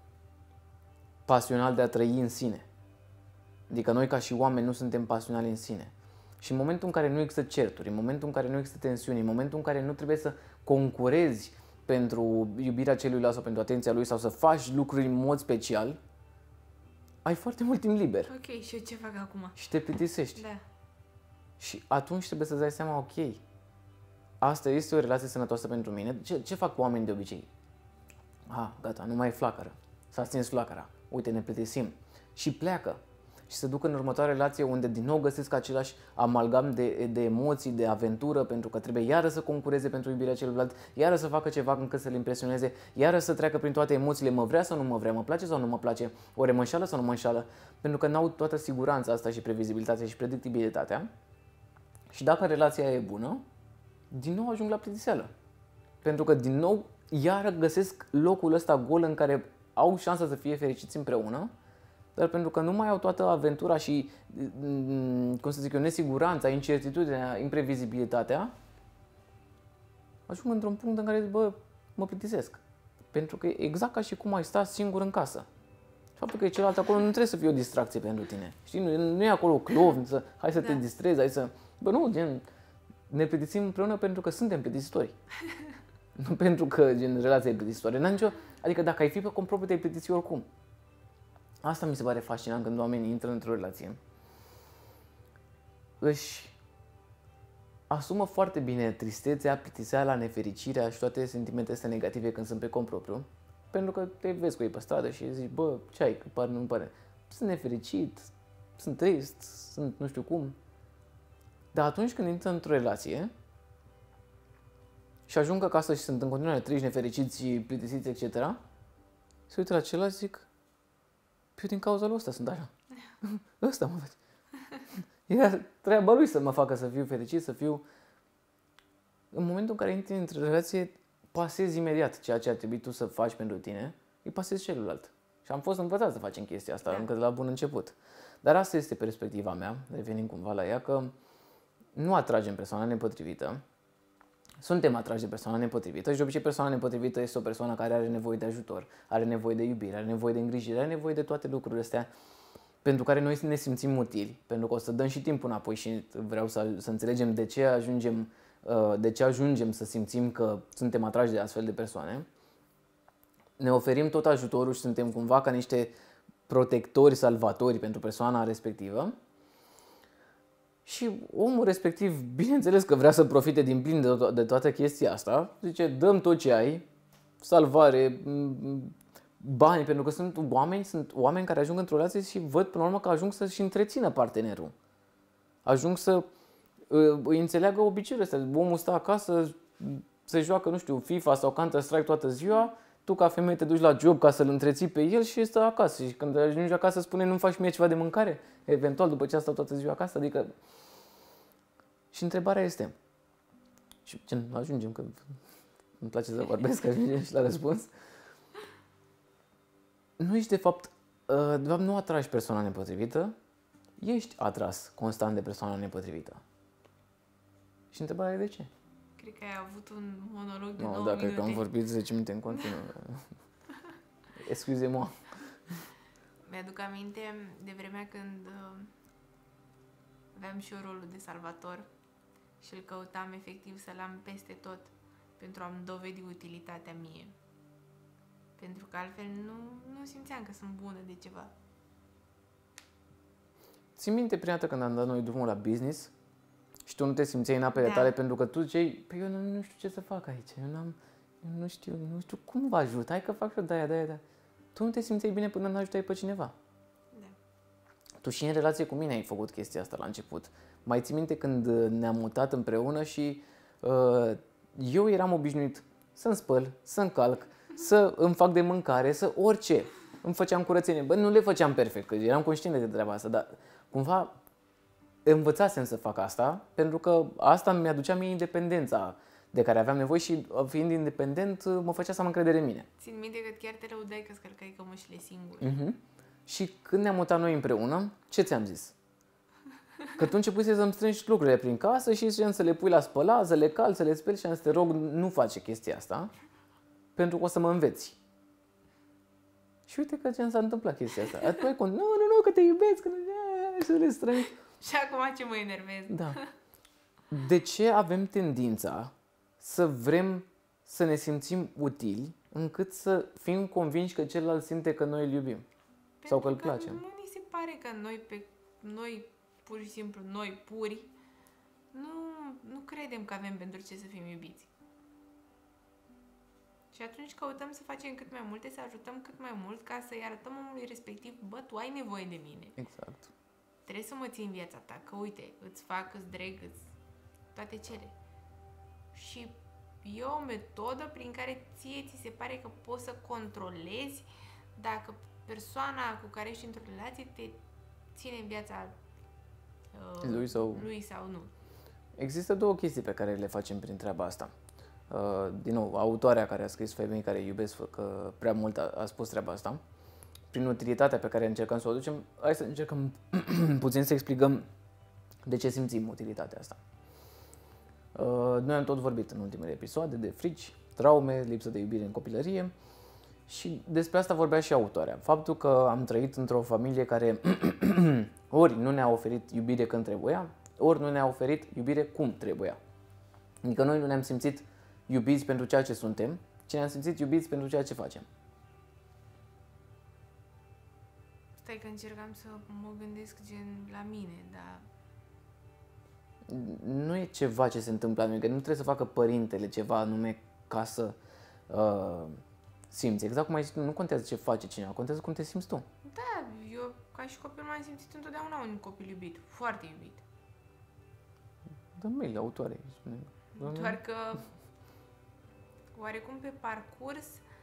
pasional de a trăi în sine. Adică noi ca și oameni nu suntem pasionali în sine. Și în momentul în care nu există certuri, în momentul în care nu există tensiuni, în momentul în care nu trebuie să concurezi pentru iubirea celuilalt sau pentru atenția lui sau să faci lucruri în mod special, ai foarte mult timp liber. Ok, și eu ce fac acum? Și te plictisești. Da. Și atunci trebuie să-ți dai seama, ok, asta este o relație sănătoasă pentru mine. Ce fac oamenii de obicei? Gata, nu mai e flacără. S-a stins flacăra. Uite, ne plictisim. Și pleacă. Și se duc în următoarea relație unde din nou găsesc același amalgam de emoții, de aventură, pentru că trebuie iară să concureze pentru iubirea celuilalt, iară să facă ceva încât să-l impresioneze, iară să treacă prin toate emoțiile, mă vrea sau nu mă vrea, mă place sau nu mă place, ori mă înșală sau nu mă înșală, pentru că n-au toată siguranța asta și previzibilitatea și predictibilitatea. Și dacă relația e bună, din nou ajung la plictiseală. Pentru că din nou iară găsesc locul ăsta gol în care au șansa să fie fericiți împreună, dar pentru că nu mai au toată aventura și, cum să zic eu, nesiguranța, incertitudinea, imprevizibilitatea, ajung într-un punct în care zic, mă plictisesc. Pentru că e exact ca și cum ai sta singur în casă. Faptul că e celălalt acolo nu trebuie să fie o distracție pentru tine. Știi? Nu e acolo clovn, hai să te distrezi, hai să... ne plictisim împreună pentru că suntem plictisitori. Nu pentru că relația e plictisitoare. Adică dacă ai fi pe compropriu, te-ai plictisi oricum. Asta mi se pare fascinant când oamenii intră într-o relație. Își asumă foarte bine tristețea, plictiseala, nefericirea și toate sentimentele astea negative când sunt pe cont propriu. Pentru că te vezi cu ei pe stradă și zici, ce ai, că nu-mi pare. Sunt nefericit, sunt trist, sunt nu știu cum. Dar atunci când intră într-o relație și ajung acasă și sunt în continuare triști, nefericiți, plictisiți, etc., se uită la celălalt și zic, eu din cauza lui ăsta sunt așa. Ăsta mă face. Era treaba lui să mă facă să fiu fericit, să fiu... În momentul în care intri într-o relație, pasezi imediat ceea ce ar trebui tu să faci pentru tine, îi pasezi celuilalt. Și am fost învățat să facem chestia asta încă de la bun început. Dar asta este perspectiva mea, revenind cumva la ea, că nu atragem persoana nepotrivită, suntem atrași de persoana nepotrivită și de obicei persoana nepotrivită este o persoană care are nevoie de ajutor, are nevoie de iubire, are nevoie de îngrijire, are nevoie de toate lucrurile astea pentru care noi ne simțim utili, pentru că o să dăm și timpul înapoi și vreau să înțelegem de ce ajungem să simțim că suntem atrași de astfel de persoane. Ne oferim tot ajutorul și suntem cumva ca niște protectori, salvatori pentru persoana respectivă. Și omul respectiv, bineînțeles că vrea să profite din plin de toată chestia asta, zice, dăm tot ce ai, salvare, bani, pentru că sunt oameni care ajung într-o relație și văd până la urmă că ajung să-și întrețină partenerul. Ajung să îi înțeleagă obiceiurile astea. Omul stă acasă, se joacă, nu știu, FIFA sau Counter-Strike toată ziua, tu ca femeie te duci la job ca să-l întreții pe el și stă acasă. Și când ajungi acasă spune, nu faci mie ceva de mâncare? Eventual după ce a stat toată ziua acasă, adică... Și întrebarea este, și ajungem, că îmi place să vorbesc, ajungem și la răspuns, nu ești de fapt nu atragi persoana nepotrivită, ești atras constant de persoana nepotrivită. Și întrebarea e de ce? Cred că ai avut un monolog de 9 da, minute. cred că am vorbit 10 minute în continuu. Excuse-mă. Mi-aduc aminte de vremea când aveam și eu rolul de salvator și îl căutam efectiv să-l am peste tot pentru a-mi dovedi utilitatea mie. Pentru că altfel nu simțeam că sunt bună de ceva. Ții minte prima dată când am dat noi drumul la business și tu nu te simțeai în apele tale pentru că tu ziceai, păi eu nu știu ce să fac aici, eu nu știu cum vă ajut, hai că fac și eu de-aia. Tu nu te simțeai bine până nu ajutai pe cineva. Da. Tu și în relație cu mine ai făcut chestia asta la început. Mai ții minte când ne-am mutat împreună și eu eram obișnuit să-mi spăl, să-mi calc, să îmi fac de mâncare, să orice. Îmi făceam curățenie. Bă, nu le făceam perfect, că eram conștient de treaba asta, dar cumva învățasem să fac asta, pentru că asta mi-aducea mie independența de care aveam nevoie și fiind independent mă făcea să am încredere în mine. Țin minte că chiar te lăudai că scălcai cămășile singur. Și când ne-am mutat noi împreună, ce ți-am zis? Că tu începuse să-mi strângi lucrurile prin casă și ziceam să le pui la spălat, să le calci, să le speli și am zis, te rog, nu face chestia asta, pentru că o să mă înveți. Și uite că ce s-a întâmplat chestia asta. Apoi nu, că te iubesc, că nu, să le strângi. Și acum ce mă enervez. Da. De ce avem tendința să vrem să ne simțim utili încât să fim convinși că celălalt simte că noi îl iubim? Sau că îl placem? Nu ni se pare că noi pur și simplu, noi puri, nu credem că avem pentru ce să fim iubiți. Și atunci căutăm să facem cât mai multe, să ajutăm cât mai mult ca să-i arătăm omului respectiv, bă, tu ai nevoie de mine. Exact. Trebuie să mă ții în viața ta, că uite, îți fac, îți dreg, toate cele. Și e o metodă prin care ție ți se pare că poți să controlezi dacă persoana cu care ești într-o relație te ține în viața lui sau nu. Există două chestii pe care le facem prin treaba asta. Din nou, autoarea care a scris Femei care iubesc, că prea mult a spus treaba asta. Prin utilitatea pe care încercăm să o aducem, hai să încercăm puțin să explicăm de ce simțim utilitatea asta. Noi am tot vorbit în ultimele episoade de frici, traume, lipsă de iubire în copilărie și despre asta vorbea și autoarea. Faptul că am trăit într-o familie care ori nu ne-a oferit iubire când trebuia, ori nu ne-a oferit iubire cum trebuia. Adică noi nu ne-am simțit iubiți pentru ceea ce suntem, ci ne-am simțit iubiți pentru ceea ce facem. Stai că încercam să mă gândesc gen la mine, dar... Nu e ceva ce se întâmplă la noi, că nu trebuie să facă părintele ceva anume ca să simți. Exact cum ai zis, nu contează ce face cineva, contează cum te simți tu. Da, eu ca și copil m-am simțit întotdeauna un copil iubit, foarte iubit. Dă mail la autoare. Doar că oarecum pe parcurs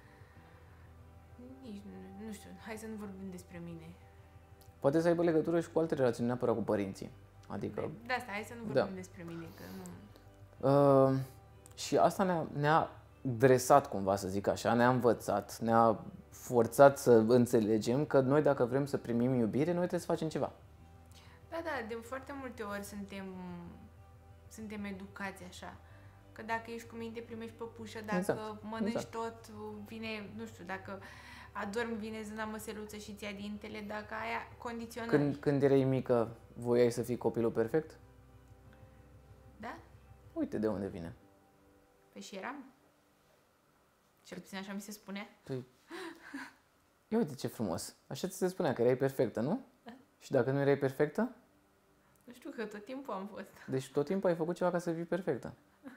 nici nu știu, hai să nu vorbim despre mine. Poate să aibă legătură și cu alte relații, nu neapărat cu părinții. Adică... De asta, hai să nu vorbim despre mine, că nu... Și asta ne-a dresat, cumva să zic așa, ne-a învățat, ne-a forțat să înțelegem că noi dacă vrem să primim iubire, noi trebuie să facem ceva. Da, de foarte multe ori suntem educați așa. Că dacă ești cu minte, primești păpușă, dacă Exact, mănânci exact. tot, vine, nu știu, dacă adormi, vine zâna măseluță și ți-a dintele, dacă aia condiționări. Când erai mică, voiai să fii copilul perfect? Da? Uite de unde vine. Păi și eram. Cel puțin așa mi se spune. Păi, ia uite ce frumos. Așa ți se spunea că erai perfectă, nu? Da. Și dacă nu erai perfectă, Nu știu că tot timpul am fost. deci tot timpul ai făcut ceva ca să fii perfectă.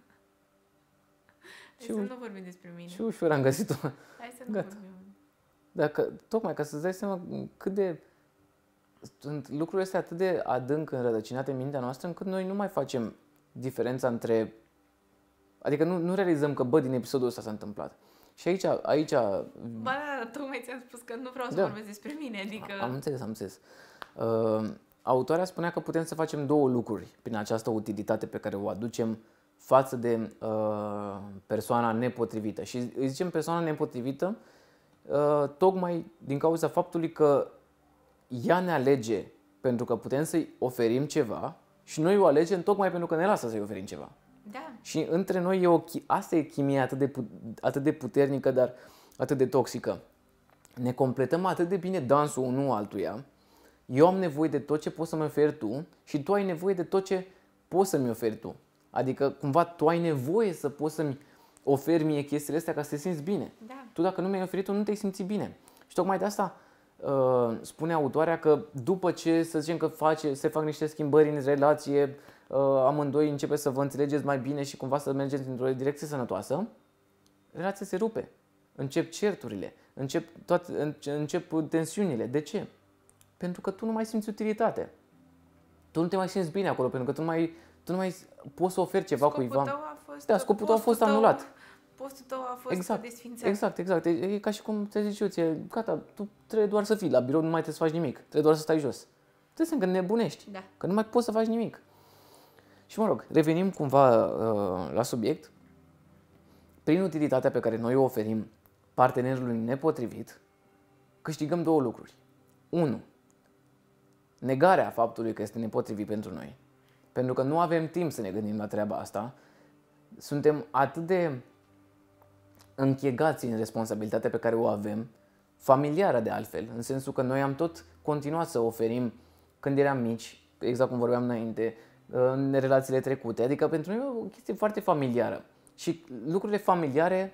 Hai să nu vorbim despre mine. Și ușor am găsit-o. Hai să nu Gata. vorbim. Dacă, tocmai ca să-ți dai seama cât de... Sunt lucrurile astea atât de adânc înrădăcinate în mintea noastră, încât noi nu mai facem diferența între... Adică nu realizăm că, bă, din episodul ăsta s-a întâmplat. Și aici Ba da, tocmai ți-am spus că nu vreau să Da. vorbesc despre mine, adică... am înțeles. Autoarea spunea că putem să facem două lucruri prin această utilitate pe care o aducem față de persoana nepotrivită. Și îi zicem persoana nepotrivită tocmai din cauza faptului că ea ne alege pentru că putem să-i oferim ceva și noi o alegem tocmai pentru că ne lasă să-i oferim ceva. Da, Și între noi asta e chimia atât de puternică, dar atât de toxică. Ne completăm atât de bine dansul unul altuia. Eu am nevoie de tot ce poți să-mi oferi tu și tu ai nevoie de tot ce poți să-mi oferi tu. Adică cumva tu ai nevoie să poți să-mi oferi mie chestiile astea ca să te simți bine. da. Tu dacă nu mi-ai oferit, tu nu te-ai simțit bine. Și tocmai de asta spune autoarea că după ce, să zicem că se fac niște schimbări în relație, amândoi începe să vă înțelegeți mai bine și cumva să mergeți într-o direcție sănătoasă, relația se rupe. Încep certurile, încep tensiunile. De ce? Pentru că tu nu mai simți utilitate. Tu nu te mai simți bine acolo, pentru că tu nu mai poți să oferi ceva Scopul cuiva. tău a fost... Da, scopul tău a fost postul anulat. Postul tău a fost desfințat. Exact. E ca și cum te zici eu ție, gata, tu trebuie doar să fii la birou, nu mai trebuie să faci nimic, trebuie doar să stai jos. Trebuie să că nebunești, Da. că nu mai poți să faci nimic. Și mă rog, revenim cumva la subiect. Prin utilitatea pe care noi o oferim partenerului nepotrivit, câștigăm două lucruri. 1. Negarea faptului că este nepotrivit pentru noi. Pentru că nu avem timp să ne gândim la treaba asta. Suntem atât de închegați în responsabilitatea pe care o avem, familiară de altfel, în sensul că noi am tot continuat să oferim când eram mici, exact cum vorbeam înainte, în relațiile trecute. Adică pentru noi e o chestie foarte familiară. Și lucrurile familiare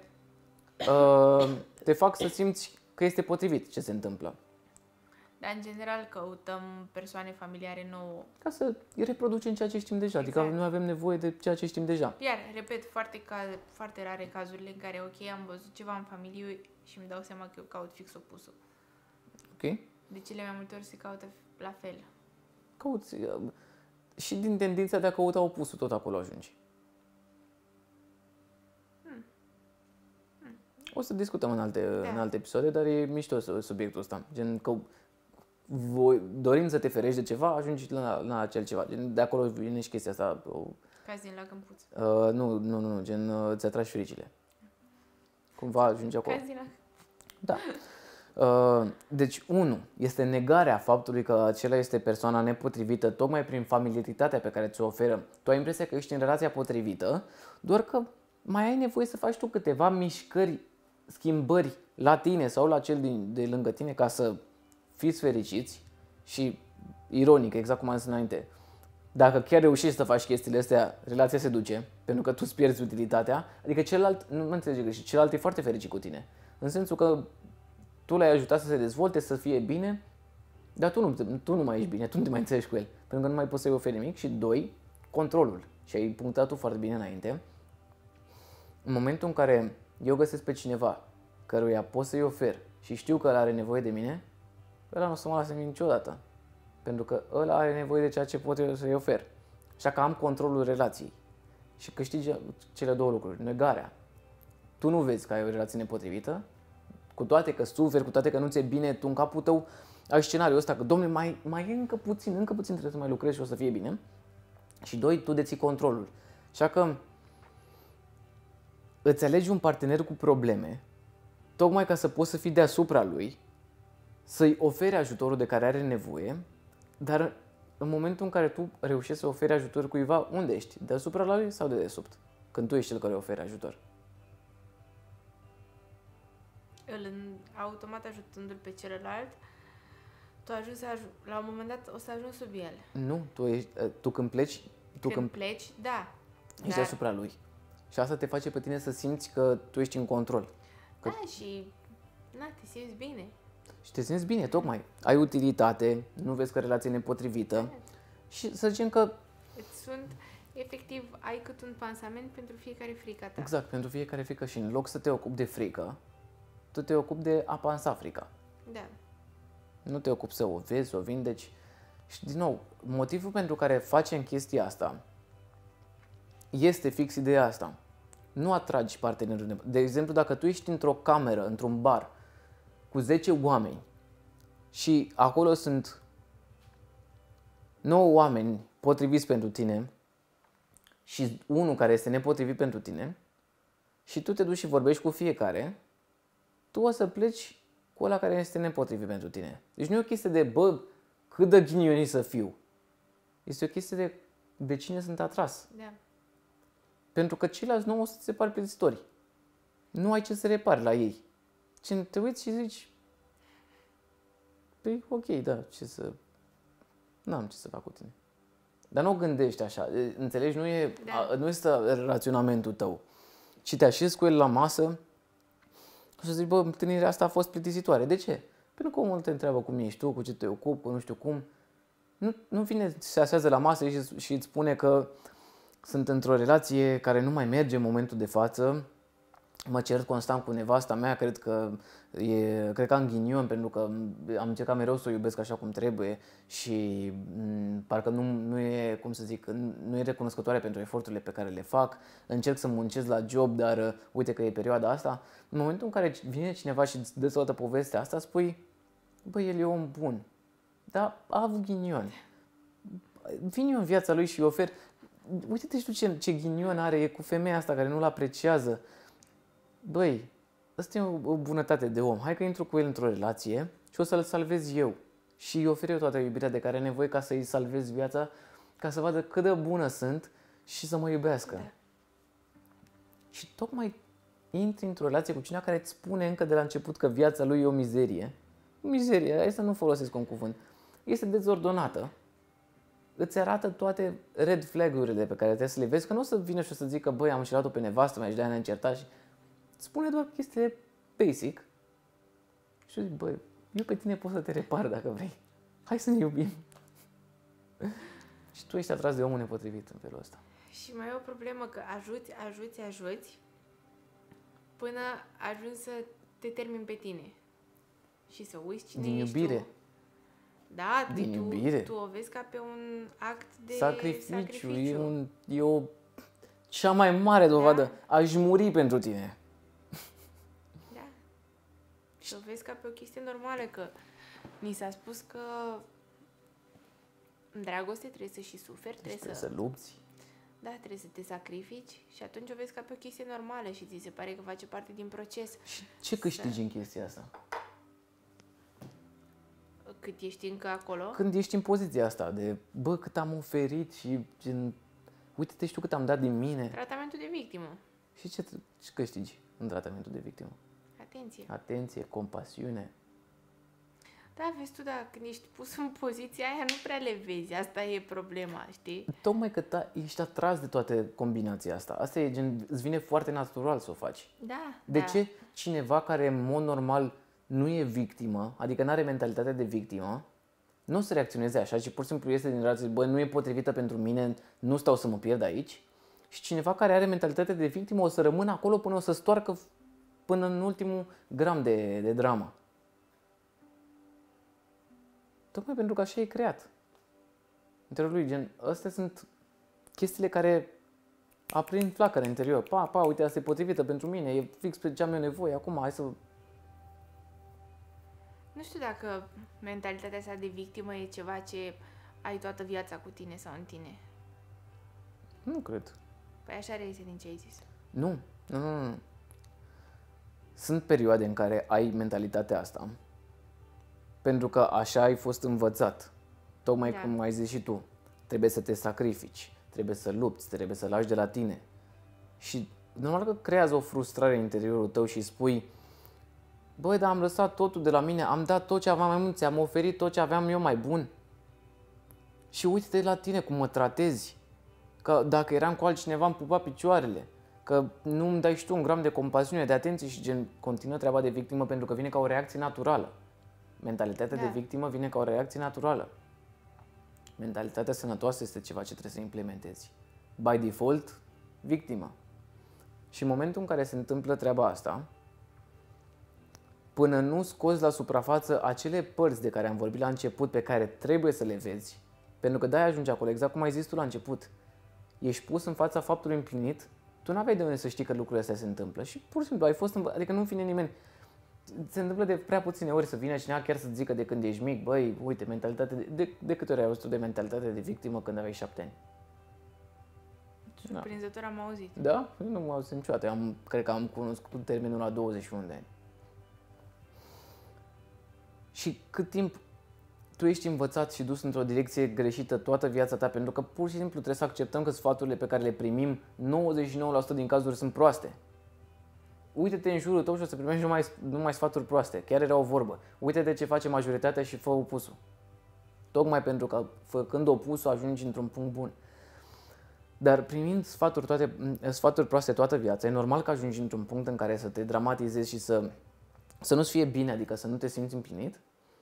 te fac să simți că este potrivit ce se întâmplă. Dar, în general, căutăm persoane familiare nouă. Ca să reproducem ceea ce știm deja. Adică Exact. noi avem nevoie de ceea ce știm deja. Iar, repet, foarte rare cazurile în care, ok, am văzut ceva în familie și îmi dau seama că eu caut fix opusul. Ok? De cele mai multe ori se caută la fel. Cauți. Și din tendința de a căuta opusul, tot acolo ajungi. O să discutăm în alte episoade, dar e mișto subiectul ăsta. Gen că dorind să te ferești de ceva, ajungi la acel ceva. Gen, de acolo vine și chestia asta. Caz din la câmpuț. Nu, gen ți atragi fericile. Cumva ajungi acolo. Caz din la... Da. Deci, 1. Este negarea faptului că acela este persoana nepotrivită tocmai prin familiaritatea pe care ți-o oferă. Tu ai impresia că ești în relația potrivită, doar că mai ai nevoie să faci tu câteva mișcări, schimbări la tine sau la cel de lângă tine ca să fiți fericiți și, ironic, exact cum am zis înainte, dacă chiar reușești să faci chestiile astea, relația se duce, pentru că tu îți pierzi utilitatea, adică celălalt, nu mă înțelege greșit, celălalt e foarte fericit cu tine. În sensul că tu l-ai ajutat să se dezvolte, să fie bine, dar tu nu mai ești bine, tu nu te mai înțelegi cu el, pentru că nu mai poți să-i oferi nimic. Și 2, controlul. Și ai punctat tu foarte bine înainte. În momentul în care eu găsesc pe cineva căruia pot să-i ofer și știu că ăla are nevoie de mine, ăla nu o să mă lase niciodată. Pentru că ăla are nevoie de ceea ce pot eu să-i ofer. Așa că am controlul relației. Și câștigi cele două lucruri. Negarea. Tu nu vezi că ai o relație nepotrivită, cu toate că suferi, cu toate că nu ți-e bine, tu în capul tău ai scenariul ăsta că, dom'le, mai e încă puțin trebuie să mai lucrezi și o să fie bine. Și 2, tu deții controlul. Așa că îți alegi un partener cu probleme, tocmai ca să poți să fii deasupra lui, să-i oferi ajutorul de care are nevoie, dar în momentul în care tu reușești să oferi ajutor cuiva, unde ești? Deasupra lui sau de desubt? când tu ești cel care oferi ajutor. Automat ajutându-l pe celălalt, tu ajungi la un moment dat o să ajungi sub el. Nu, tu când pleci, Când pleci, da. ești deasupra lui. Și asta te face pe tine să simți că tu ești în control. Da, și te simți bine. Și te simți bine, tocmai. Ai utilitate, nu vezi că relația e nepotrivită și să zicem că... Efectiv, ai cât un pansament pentru fiecare frică ta. Exact, pentru fiecare frică și în loc să te ocupi de frică, tu te ocupi de a pansa frica. Da. Nu te ocupi să o vezi, să o vindeci. Și din nou, motivul pentru care facem chestia asta este fix ideea asta. Nu atragi partenerul. De exemplu, dacă tu ești într-o cameră, într-un bar, cu 10 oameni și acolo sunt 9 oameni potriviți pentru tine și unul care este nepotrivit pentru tine și tu te duci și vorbești cu fiecare, tu o să pleci cu ăla care este nepotrivit pentru tine. Deci nu e o chestie de, cât de ghinionii să fiu. Este o chestie de cine sunt atras. Da. Pentru că ceilalți nu o să ți se pare plictisitori. Nu ai ce să repari la ei. Ce te uiți și zici, păi ok, da, n-am ce să fac cu tine. Dar nu o gândești așa, înțelegi? Nu este raționamentul tău. Ci te așezi cu el la masă și să zici, întâlnirea asta a fost plictisitoare. De ce? Pentru că omul te întreabă cum ești tu, cu ce te ocupi, cu nu știu cum. Nu vine, se așează la masă și îți spune că sunt într-o relație care nu mai merge în momentul de față, mă cert constant cu nevasta mea, cred că am ghinion pentru că am încercat mereu să o iubesc așa cum trebuie și parcă nu e, cum să zic, nu e recunoscătoare pentru eforturile pe care le fac, încerc să muncesc la job, dar uite că e perioada asta. În momentul în care vine cineva și îți dă toată povestea asta, spui, el e om bun, dar a avut ghinion. Vin eu în viața lui și îi ofer, uite-te și tu ce ghinion are, e cu femeia asta care nu-l apreciază. Asta e o bunătate de om. Hai că intru cu el într-o relație și o să-l salvez eu. Și îi ofer eu toată iubirea de care are nevoie ca să-i salvez viața, ca să vadă cât de bună sunt și să mă iubească. Da. Și tocmai intri într-o relație cu cineva care îți spune încă de la început că viața lui e o mizerie. Mizerie, hai să nu folosesc un cuvânt. Este dezordonată. Îți arată toate red flag-urile pe care trebuie să le vezi, că nu o să vină și o să zică, am înșelat-o pe nevastă mea și de-aia ne-am certat și spune doar chestii basic și zic, eu pe tine pot să te repar dacă vrei. Hai să ne iubim. Și tu ești atras de omul nepotrivit în felul ăsta. Și mai e o problemă că ajuți până ajungi să te termini pe tine. Și să uiți cine din ești iubire. tu. Da, din iubire. Tu o vezi ca pe un act de sacrificiu. E cea mai mare dovadă. Da? Aș muri pentru tine. Da. Și o vezi ca pe o chestie normală, că ni s-a spus că în dragoste trebuie să și suferi, trebuie să lupți. Da, trebuie să te sacrifici și atunci o vezi ca pe o chestie normală și ți se pare că face parte din proces. Și ce câștigi în chestia asta? Cât ești încă acolo? Când ești în poziția asta de, cât am oferit și uite-te și tu cât am dat din mine. Tratamentul de victimă. Și ce câștigi în tratamentul de victimă? Atenție, compasiune. Da, vezi tu, când ești pus în poziția aia, nu prea le vezi. Asta e problema, știi? Tocmai că ești atras de toate combinația asta. Asta e îți vine foarte natural să o faci. Da. De ce cineva care în mod normal nu e victimă, adică nu are mentalitatea de victimă, nu o să reacționeze așa, ci pur și simplu este din relație, nu e potrivită pentru mine, nu stau să mă pierd aici. Și cineva care are mentalitatea de victimă o să rămână acolo până o să stoarcă până în ultimul gram de dramă. Tocmai pentru că așa e creat. Interiorul lui, astea sunt chestiile care aprind flacăra în interior. Uite, asta e potrivită pentru mine, e fix pe ce am eu nevoie, acum hai să... Nu știu dacă mentalitatea asta de victimă e ceva ce ai toată viața cu tine sau în tine. Nu cred. Păi așa reiese din ce ai zis. Nu. Sunt perioade în care ai mentalitatea asta, pentru că așa ai fost învățat. Tocmai cum ai zis și tu. Trebuie să te sacrifici, trebuie să lupți, trebuie să lași de la tine. Și normal că creează o frustrare în interiorul tău și spui, băi, dar am lăsat totul de la mine, am dat tot ce aveam mai mult, ți-am oferit tot ce aveam eu mai bun. Și uite-te la tine cum mă tratezi. Că dacă eram cu altcineva îmi pupa picioarele. Că nu îmi dai și tu un gram de compasiune, de atenție și gen continuă treaba de victimă pentru că vine ca o reacție naturală. Mentalitatea de victimă vine ca o reacție naturală. Mentalitatea sănătoasă este ceva ce trebuie să implementezi. By default, victimă. Și în momentul în care se întâmplă treaba asta, până nu scoți la suprafață acele părți de care am vorbit la început, pe care trebuie să le vezi, pentru că de-aia ajungi acolo, exact cum ai zis tu la început, ești pus în fața faptului împlinit, tu nu aveai de unde să știi că lucrurile astea se întâmplă și pur și simplu ai fost, adică nu vine nimeni. Se întâmplă de prea puține ori să vină cineva chiar să zică de când ești mic, băi, uite, mentalitate de câte ori ai auzit de mentalitate de victimă când aveai 7 ani? Surprinzător am auzit. Da? Eu nu am auzit niciodată. Cred că am cunoscut termenul la 21 de ani. Și cât timp tu ești învățat și dus într-o direcție greșită toată viața ta, pentru că pur și simplu trebuie să acceptăm că sfaturile pe care le primim, 99% din cazuri sunt proaste. Uite-te în jurul tău și o să primești numai sfaturi proaste. Chiar era o vorbă. Uite-te ce face majoritatea și fă opusul. Tocmai pentru că făcând opusul ajungi într-un punct bun. Dar primind sfaturi proaste toată viața, e normal că ajungi într-un punct în care să te dramatizezi și să nu-ți fie bine, adică să nu te simți împlinit.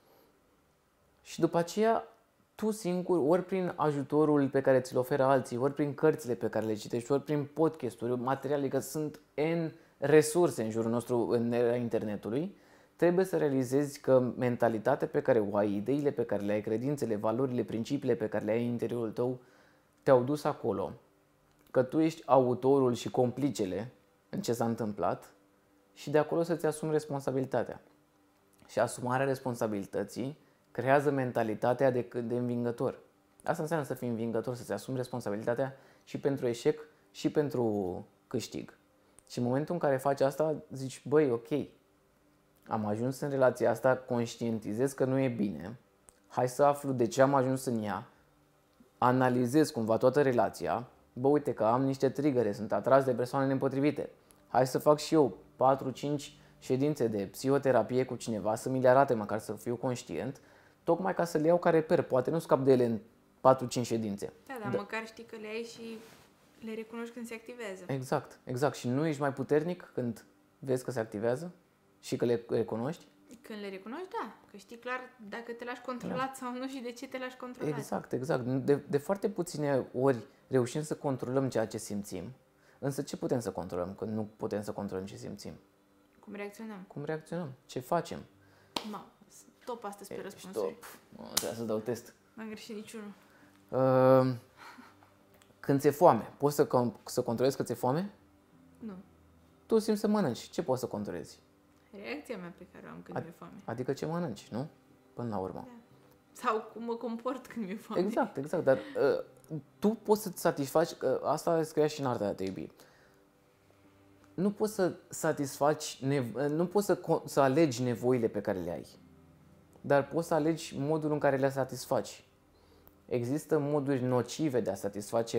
Și după aceea, tu singur, ori prin ajutorul pe care ți-l oferă alții, ori prin cărțile pe care le citești, ori prin podcasturi, materiale, că sunt N resurse în jurul nostru, în era internetului, trebuie să realizezi că mentalitatea pe care o ai, ideile pe care le ai, credințele, valorile, principiile pe care le ai în interiorul tău, te-au dus acolo. Că tu ești autorul și complicele în ce s-a întâmplat și de acolo să-ți asumi responsabilitatea. Și asumarea responsabilității creează mentalitatea de învingător. Asta înseamnă să fii învingător, să-ți asumi responsabilitatea și pentru eșec și pentru câștig. Și în momentul în care faci asta, zici, băi, ok, am ajuns în relația asta, conștientizez că nu e bine, hai să aflu de ce am ajuns în ea, analizez cumva toată relația, bă, uite că am niște triggere, sunt atras de persoane nepotrivite, hai să fac și eu 4-5 ședințe de psihoterapie cu cineva, să mi le arate măcar să fiu conștient, tocmai ca să le iau ca reper, poate nu scap de ele în 4-5 ședințe. Da, dar măcar știi că le ai și le recunoști când se activează. Exact, exact. Și nu ești mai puternic când vezi că se activează și că le recunoști? Când le recunoști, da. Că știi clar dacă te lași controlat sau nu și de ce te lași controlat. Exact, exact. De foarte puține ori reușim să controlăm ceea ce simțim. Însă ce putem să controlăm când nu putem să controlăm ce simțim? Cum reacționăm? Cum reacționăm? Ce facem? Top astăzi pe răspunsuri. Top. Trebuie să dau test. N-am greșit niciunul. Când ți-e foame, poți să controlezi că ți-e foame? Nu. Tu simți să mănânci. Ce poți să controlezi? Reacția mea pe care o am când mi-e foame. Adică ce mănânci, nu? Până la urmă. Da. Sau cum mă comport când mi-e foame. Exact, exact. Dar tu poți să-ți satisfaci, asta scria și în Arta de a te iubi. Nu poți să satisfaci, nu poți să alegi nevoile pe care le ai. Dar poți să alegi modul în care le satisfaci. Există moduri nocive de a satisface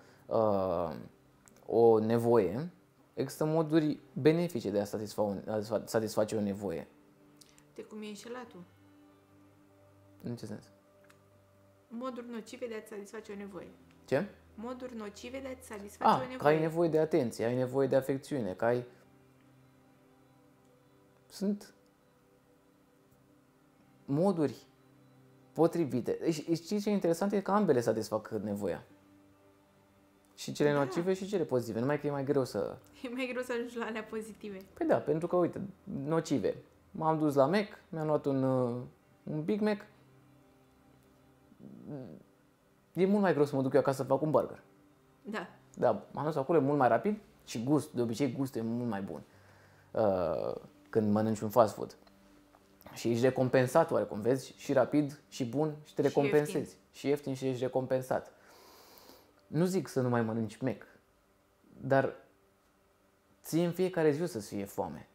o nevoie. Există moduri benefice de a satisface o nevoie. De cum e înșelatul. În ce sens? Moduri nocive de a-ți satisface o nevoie. Ce? Moduri nocive de a-ți satisface o nevoie. Că ai nevoie de atenție, ai nevoie de afecțiune, că ai... Sunt moduri potrivite. Știi ce e interesant? E că ambele satisfac nevoia. Și cele nocive și cele pozitive. Numai că e mai greu să... E mai greu să ajungi la alea pozitive. Păi da, pentru că, uite, nocive. M-am dus la Mac, mi-am luat un Big Mac. E mult mai greu să mă duc eu acasă să fac un burger. Da. Da, m-am dus acolo, e mult mai rapid și de obicei gustul e mult mai bun când mănânci un fast food. Și ești recompensat oarecum, vezi? Și rapid, și bun, și te recompensezi. Și ieftin și ești recompensat. Nu zic să nu mai mănânci Mac, dar ție în fiecare zi o să-ți fie foame.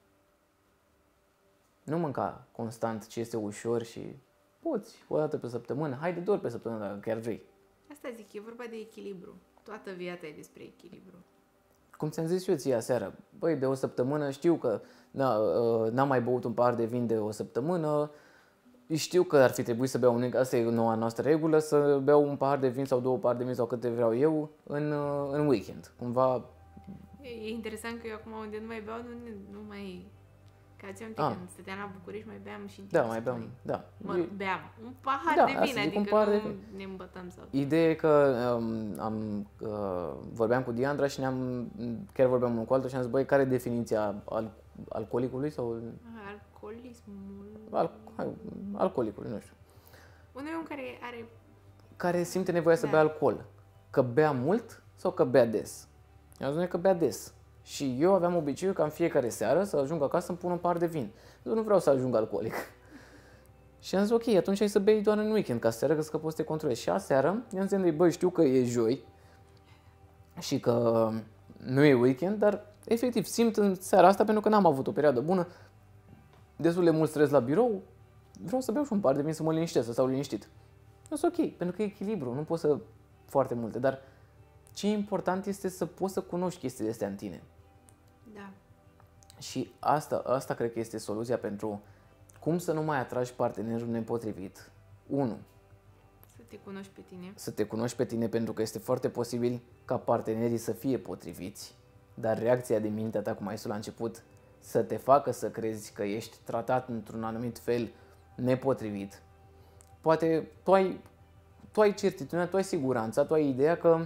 Nu mânca constant ce este ușor și poți o dată pe săptămână, hai de 2 ori pe săptămână dacă chiar vrei. Asta zic, e vorba de echilibru. Toată viața e despre echilibru. cum ți-am zis eu ție aseară, băi, de o săptămână știu că n-am mai băut un pahar de vin de o săptămână, știu că ar fi trebuit să beau asta e noua noastră regulă, să beau un pahar de vin sau 2 pahare de vin sau câte vreau eu în weekend. Cumva. E interesant că eu acum unde nu mai beau, nu mai... Că ți-am când stăteam la București, mai beam și în timp. Da, mai beam, da. Beam un pahar de vin, adică nu ne îmbătăm sau... Ideea e că vorbeam cu Diandra și chiar vorbeam unul cu altul și am zis, băi, care e definiția alcoolicului sau... Alcoolismul... Alcoolicului, nu știu. Un om care care simte nevoia să bea alcool. Că bea mult sau că bea des? Eu am zis că bea des. Și eu aveam obiceiul ca în fiecare seară să ajung acasă să-mi pun un pahar de vin. Eu nu vreau să ajung alcoolic. Și am zis, ok, atunci hai să bei doar în weekend, ca să te arăt că poți să te controlezi. Și aseară i-am zis, băi, știu că e joi și că nu e weekend, dar efectiv simt în seara asta, pentru că n-am avut o perioadă bună, destul de mult stres la birou, vreau să beau și un pahar de vin să mă liniștesc, să stau liniștit. Asta ok, pentru că e echilibru, nu poți să foarte multe, dar ce e important este să poți să cunoști chestiile astea în tine. Da. Și asta cred că este soluția pentru cum să nu mai atragi partenerul nepotrivit. 1. Să te cunoști pe tine. Să te cunoști pe tine, pentru că este foarte posibil ca partenerii să fie potriviți, dar reacția de mintea ta, cum ai spus la început, să te facă să crezi că ești tratat într-un anumit fel nepotrivit. Poate tu ai certitudinea, tu ai siguranța, tu ai ideea că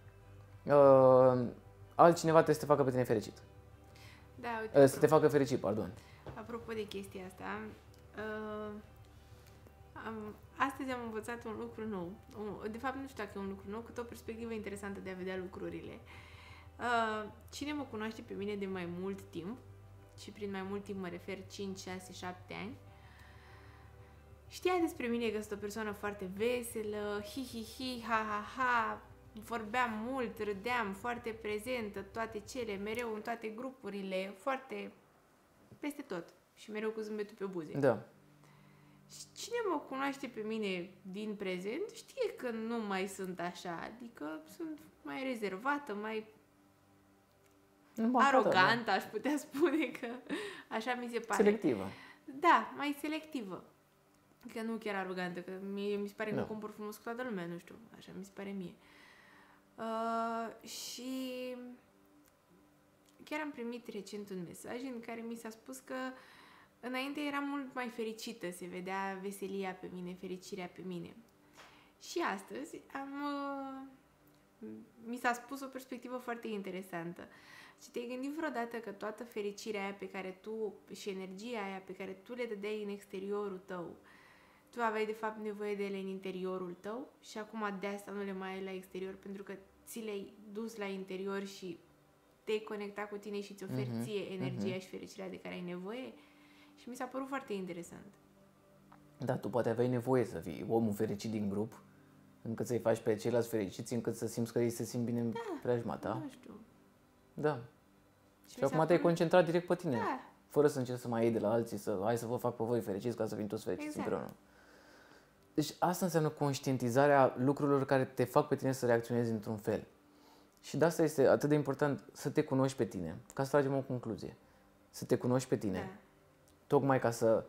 altcineva trebuie să te facă pe tine fericit. Da, uite, să te facă fericit, pardon. Apropo de chestia asta, astăzi am învățat un lucru nou. De fapt, nu știu dacă e un lucru nou, cât o perspectivă interesantă de a vedea lucrurile. Cine mă cunoaște pe mine de mai mult timp, și prin mai mult timp mă refer 5, 6, 7 ani, știa despre mine că sunt o persoană foarte veselă, hi, ha, vorbeam mult, râdeam, foarte prezentă, toate cele, mereu în toate grupurile, foarte peste tot și mereu cu zâmbetul pe buze. Da. Și cine mă cunoaște pe mine din prezent știe că nu mai sunt așa, adică sunt mai rezervată, mai arogantă, aș putea spune că așa mi se pare. Selectivă. Da, mai selectivă. Că nu chiar arogantă, că mi se pare că compor frumos cu toată lumea, nu știu, așa mi se pare mie. Și chiar am primit recent un mesaj în care mi s-a spus că înainte eram mult mai fericită, se vedea veselia pe mine, fericirea pe mine. Și astăzi mi s-a spus o perspectivă foarte interesantă. Și te-ai gândit vreodată că toată fericirea aia pe care tu și energia aia pe care tu le dădeai în exteriorul tău, tu aveai de fapt nevoie de ele în interiorul tău și acum de asta nu le mai ai la exterior, pentru că ți le-ai dus la interior și te-ai conectat cu tine și ți oferi ție energia și fericirea de care ai nevoie? Și mi s-a părut foarte interesant. Da, tu poate aveai nevoie să fii omul fericit din grup, încât să-i faci pe ceilalți fericiți, încât să simți că ei se simt bine în preajma ta. Nu știu. Da. Și acum te-ai concentrat direct pe tine, fără să încerci să mai iei de la alții, hai să vă fac pe voi fericiți ca să fim toți fericiți împreună. Deci asta înseamnă conștientizarea lucrurilor care te fac pe tine să reacționezi într-un fel. Și de asta este atât de important să te cunoști pe tine, ca să tragem o concluzie. Să te cunoști pe tine, tocmai ca să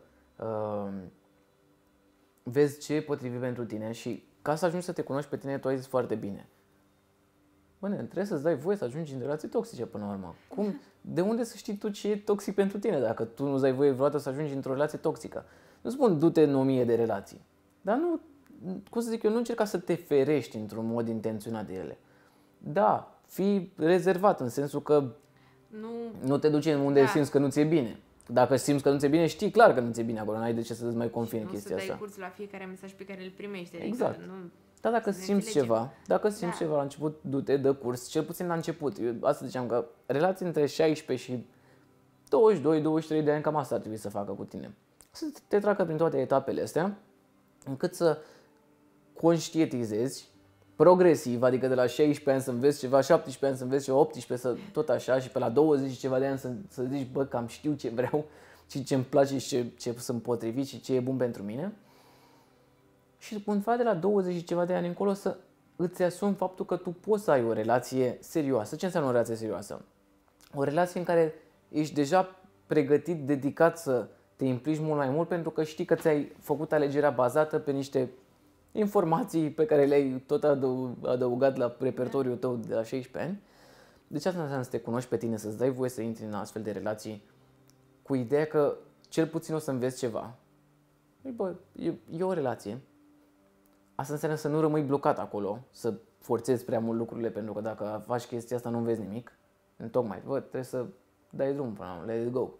vezi ce e potrivit pentru tine și ca să ajungi să te cunoști pe tine, tu ai zis foarte bine. Bine, trebuie să-ți dai voie să ajungi în relații toxice până la urmă. Cum? De unde să știi tu ce e toxic pentru tine dacă tu nu-ți dai voie vreodată să ajungi într-o relație toxică? Nu spun du-te în 1000 de relații, dar nu, cum să zic eu, nu încerca să te ferești într-un mod intenționat de ele. Da, fii rezervat în sensul că nu te duci în unde simți că nu ți-e bine. Dacă simți că nu ți-e bine, știi clar că nu ți-e bine acolo, n-ai de ce să-ți mai confini chestia asta. Nu să dai curs la fiecare mesaj pe care îl primești. Exact. Adică nu... Dar dacă simți ceva, ceva la început, du-te, dă curs, cel puțin la început. Eu asta ziceam că relații între 16 și 22-23 de ani, cam asta ar trebui să facă cu tine. Să te treacă prin toate etapele astea, încât să conștientizezi progresiv, adică de la 16 ani să înveți ceva, 17 ani să înveți ceva, 18 să tot așa și pe la 20 ceva de ani să zici, bă, cam știu ce vreau și ce îmi place și ce sunt potrivit și ce e bun pentru mine. Și undeva de la 20 și ceva de ani încolo să îți asumi faptul că tu poți să ai o relație serioasă. Ce înseamnă o relație serioasă? O relație în care ești deja pregătit, dedicat să te implici mult mai mult pentru că știi că ți-ai făcut alegerea bazată pe niște informații pe care le-ai tot adăugat la repertoriul tău de la 16 ani. Deci asta înseamnă să te cunoști pe tine, să-ți dai voie să intri în astfel de relații cu ideea că cel puțin o să înveți ceva. Bă, e o relație. Asta înseamnă să nu rămâi blocat acolo, să forțezi prea mult lucrurile, pentru că dacă faci chestia asta nu înveți nimic. Întocmai, bă, trebuie să dai drum până la let it go.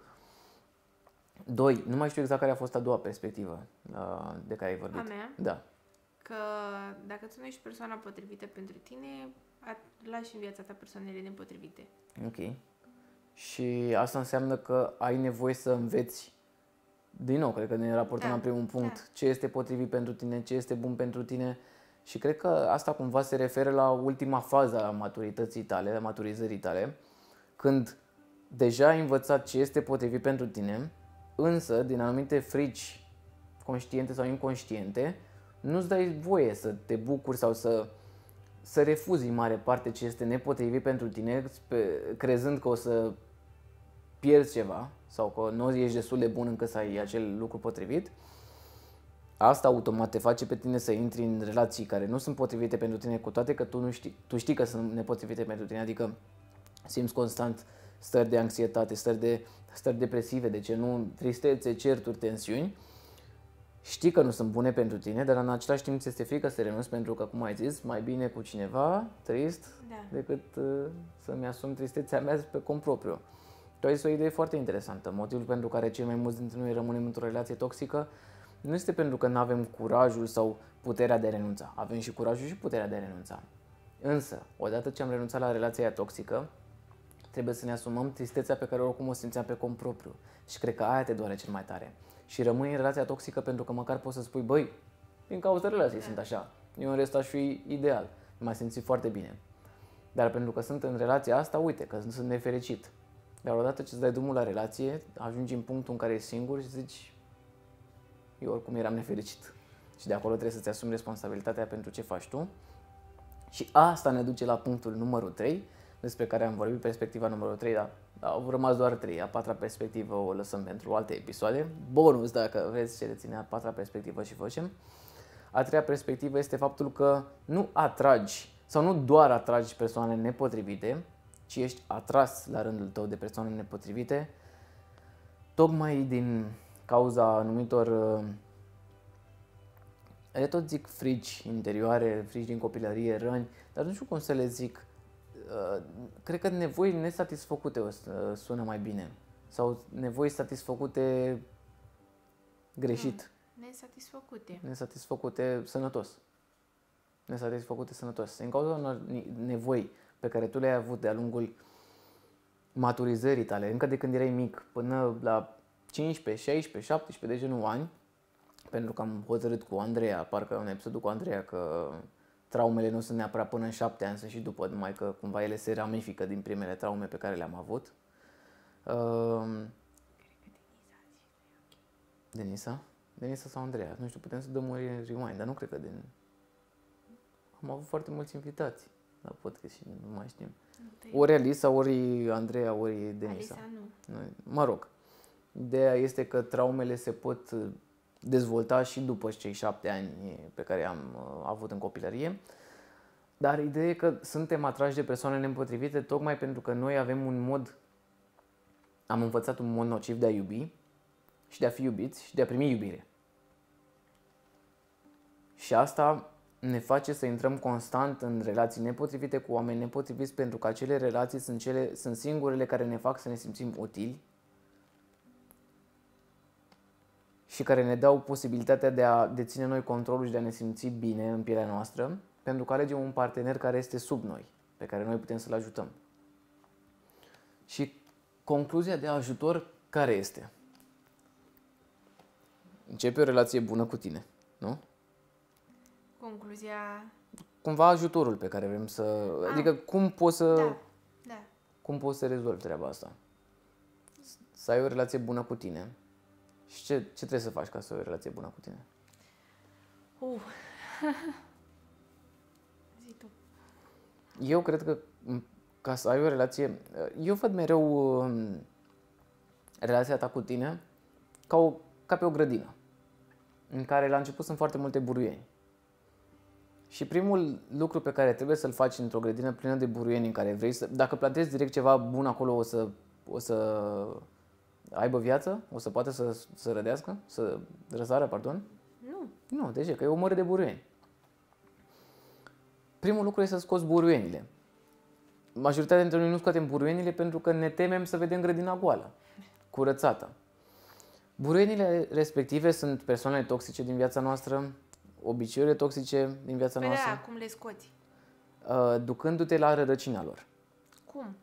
2. Nu mai știu exact care a fost a doua perspectivă de care ai vorbit. A mea? Da. Că dacă tu nu ești persoana potrivită pentru tine, lași în viața ta persoanele nepotrivite. Ok. Și asta înseamnă că ai nevoie să înveți, din nou, cred că ne raportăm la primul punct, ce este potrivit pentru tine, ce este bun pentru tine. Și cred că asta cumva se referă la ultima fază a maturității tale, a maturizării tale, când deja ai învățat ce este potrivit pentru tine, însă, din anumite frici conștiente sau inconștiente, nu-ți dai voie să te bucuri sau să refuzi în mare parte ce este nepotrivit pentru tine, crezând că o să pierzi ceva sau că nu ești destul de bun încât să ai acel lucru potrivit. Asta automat te face pe tine să intri în relații care nu sunt potrivite pentru tine, cu toate că tu știi că sunt nepotrivite pentru tine, adică simți constant stări de anxietate, stări depresive, de ce nu, tristețe, certuri, tensiuni. Știi că nu sunt bune pentru tine, dar în același timp ți este frică să renunți pentru că, cum ai zis, mai bine cu cineva trist decât să-mi asum tristețea mea pe cont propriu. Tu ai zis o idee foarte interesantă. Motivul pentru care cei mai mulți dintre noi rămânem într-o relație toxică nu este pentru că nu avem curajul sau puterea de a renunța. Avem și curajul și puterea de a renunța. Însă, odată ce am renunțat la relația aia toxică, trebuie să ne asumăm tristețea pe care oricum o simțeam pe cont propriu. Și cred că aia te doare cel mai tare. Și rămâi în relația toxică pentru că măcar poți să spui, băi, din cauza relației sunt așa. Eu în rest aș fi ideal. M-am simțit foarte bine. Dar pentru că sunt în relația asta, uite, că sunt nefericit. Dar odată ce îți dai drumul la relație, ajungi în punctul în care ești singur și zici, eu oricum eram nefericit. Și de acolo trebuie să-ți asumi responsabilitatea pentru ce faci tu. Și asta ne duce la punctul numărul 3, despre care am vorbit, perspectiva numărul 3, dar au rămas doar 3. A patra perspectivă o lăsăm pentru alte episoade. Bonus dacă vreți ce reține a patra perspectivă și facem. A treia perspectivă este faptul că nu atragi sau nu doar atragi persoane nepotrivite, ci ești atras la rândul tău de persoane nepotrivite, tocmai din cauza anumitor, eu tot zic frici interioare, frici din copilărie, răni, dar nu știu cum să le zic. Cred că nevoi nesatisfăcute sună mai bine. Sau nevoi satisfăcute greșit. Nesatisfăcute sănătos. Nesatisfăcute sănătos. Din cauza unor nevoi pe care tu le-ai avut de-a lungul maturizării tale, încă de când erai mic, până la 15, 16, 17, de genul ani, pentru că am hotărât cu Andreea, parcă un episod cu Andreea, că traumele nu sunt neapărat până în 7 ani, sunt și după, numai că cumva ele se ramifică din primele traume pe care le-am avut. Denisa? Denisa sau Andreea? Nu știu, putem să dăm un rewind, dar nu cred că am avut foarte mulți invitați la podcast și nu mai știm. Ori Alisa, ori Andreea, ori Denisa. Alisa nu. Mă rog, ideea este că traumele se pot dezvolta și după cei 7 ani pe care am avut în copilărie. Dar ideea e că suntem atrași de persoane nepotrivite tocmai pentru că noi am învățat un mod nociv de a iubi și de a fi iubiți și de a primi iubire. Și asta ne face să intrăm constant în relații nepotrivite cu oameni nepotriviți, pentru că acele relații sunt singurele care ne fac să ne simțim utili și care ne dau posibilitatea de a deține noi controlul și de a ne simți bine în pielea noastră, pentru că alegem un partener care este sub noi, pe care noi putem să-l ajutăm. Și concluzia de ajutor care este? Începe o relație bună cu tine, nu? Concluzia... Cumva ajutorul pe care vrem să... Adică cum poți să... Da. Cum poți să rezolvi treaba asta? Să ai o relație bună cu tine. Și ce trebuie să faci ca să ai o relație bună cu tine? Zi. Eu cred că ca să ai o relație, eu văd mereu relația ta cu tine ca pe o grădină, în care la început sunt foarte multe buruieni. Și primul lucru pe care trebuie să-l faci într-o grădină plină de buruieni în care vrei să... Dacă plantezi direct ceva bun acolo, o să aibă viață? O să poată să rădească? Să răsară, pardon? Nu. Nu, de ce? Că e o mără de buruieni. Primul lucru este să scoți buruienile. Majoritatea dintre noi nu scoatem buruienile pentru că ne temem să vedem grădina goală, curățată. Buruienile respective sunt persoanele toxice din viața noastră, obiceiurile toxice din viața noastră. Da, cum le scoți? Ducându-te la rădăcina lor. Cum?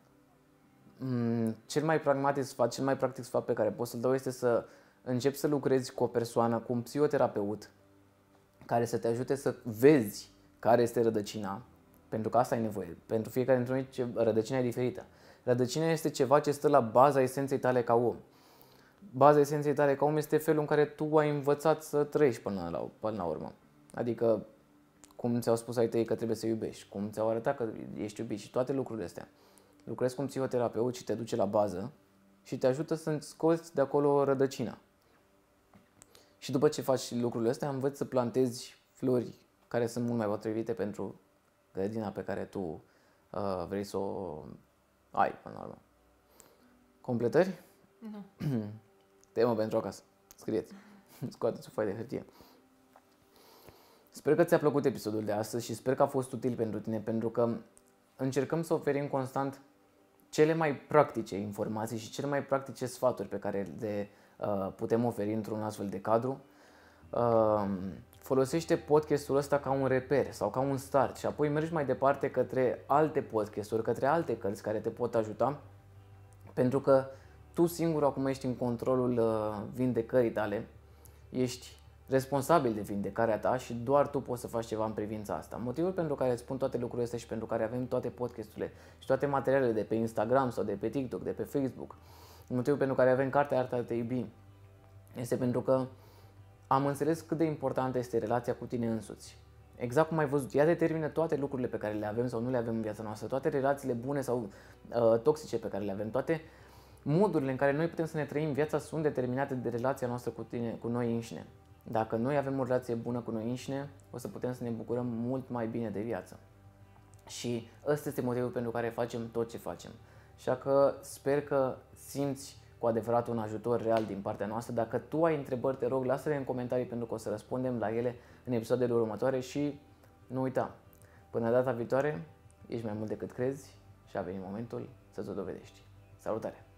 Cel mai practic sfat pe care pot să-l dau este să începi să lucrezi cu o persoană, cu un psihoterapeut, care să te ajute să vezi care este rădăcina, pentru că asta ai nevoie. Pentru fiecare dintre noi rădăcina e diferită. Rădăcina este ceva ce stă la baza esenței tale ca om. Baza esenței tale ca om este felul în care tu ai învățat să trăiești până la urmă. Adică cum ți-au spus ai tăi că trebuie să iubești, cum ți-au arătat că ești iubit și toate lucrurile astea. Lucrezi cu un psihoterapeut și te duce la bază și te ajută să scoți de acolo rădăcina. Și după ce faci lucrurile astea, înveți să plantezi flori care sunt mult mai potrivite pentru grădina pe care tu vrei să o ai până la urmă. Completări? Nu. Temă pentru acasă. Scrieți. Scoateți o foaie de hârtie. Sper că ți-a plăcut episodul de astăzi și sper că a fost util pentru tine, pentru că încercăm să oferim constant cele mai practice informații și cele mai practice sfaturi pe care le putem oferi într-un astfel de cadru. Folosește podcastul ăsta ca un reper sau ca un start și apoi mergi mai departe către alte podcasturi, către alte cărți care te pot ajuta, pentru că tu singur acum ești în controlul vindecării tale, ești responsabil de vindecarea ta și doar tu poți să faci ceva în privința asta. Motivul pentru care îți spun toate lucrurile astea și pentru care avem toate podcasturile și toate materialele de pe Instagram sau de pe TikTok, de pe Facebook, motivul pentru care avem cartea Arta de a te iubi, este pentru că am înțeles cât de importantă este relația cu tine însuți. Exact cum ai văzut, ea determină toate lucrurile pe care le avem sau nu le avem în viața noastră, toate relațiile bune sau toxice pe care le avem, toate modurile în care noi putem să ne trăim viața sunt determinate de relația noastră cu noi înșine. Dacă noi avem o relație bună cu noi înșine, o să putem să ne bucurăm mult mai bine de viață. Și ăsta este motivul pentru care facem tot ce facem. Așa că sper că simți cu adevărat un ajutor real din partea noastră. Dacă tu ai întrebări, te rog, lasă-le în comentarii pentru că o să răspundem la ele în episoadele următoare și nu uita, până data viitoare, ești mai mult decât crezi și a venit momentul să-ți o dovedești. Salutare!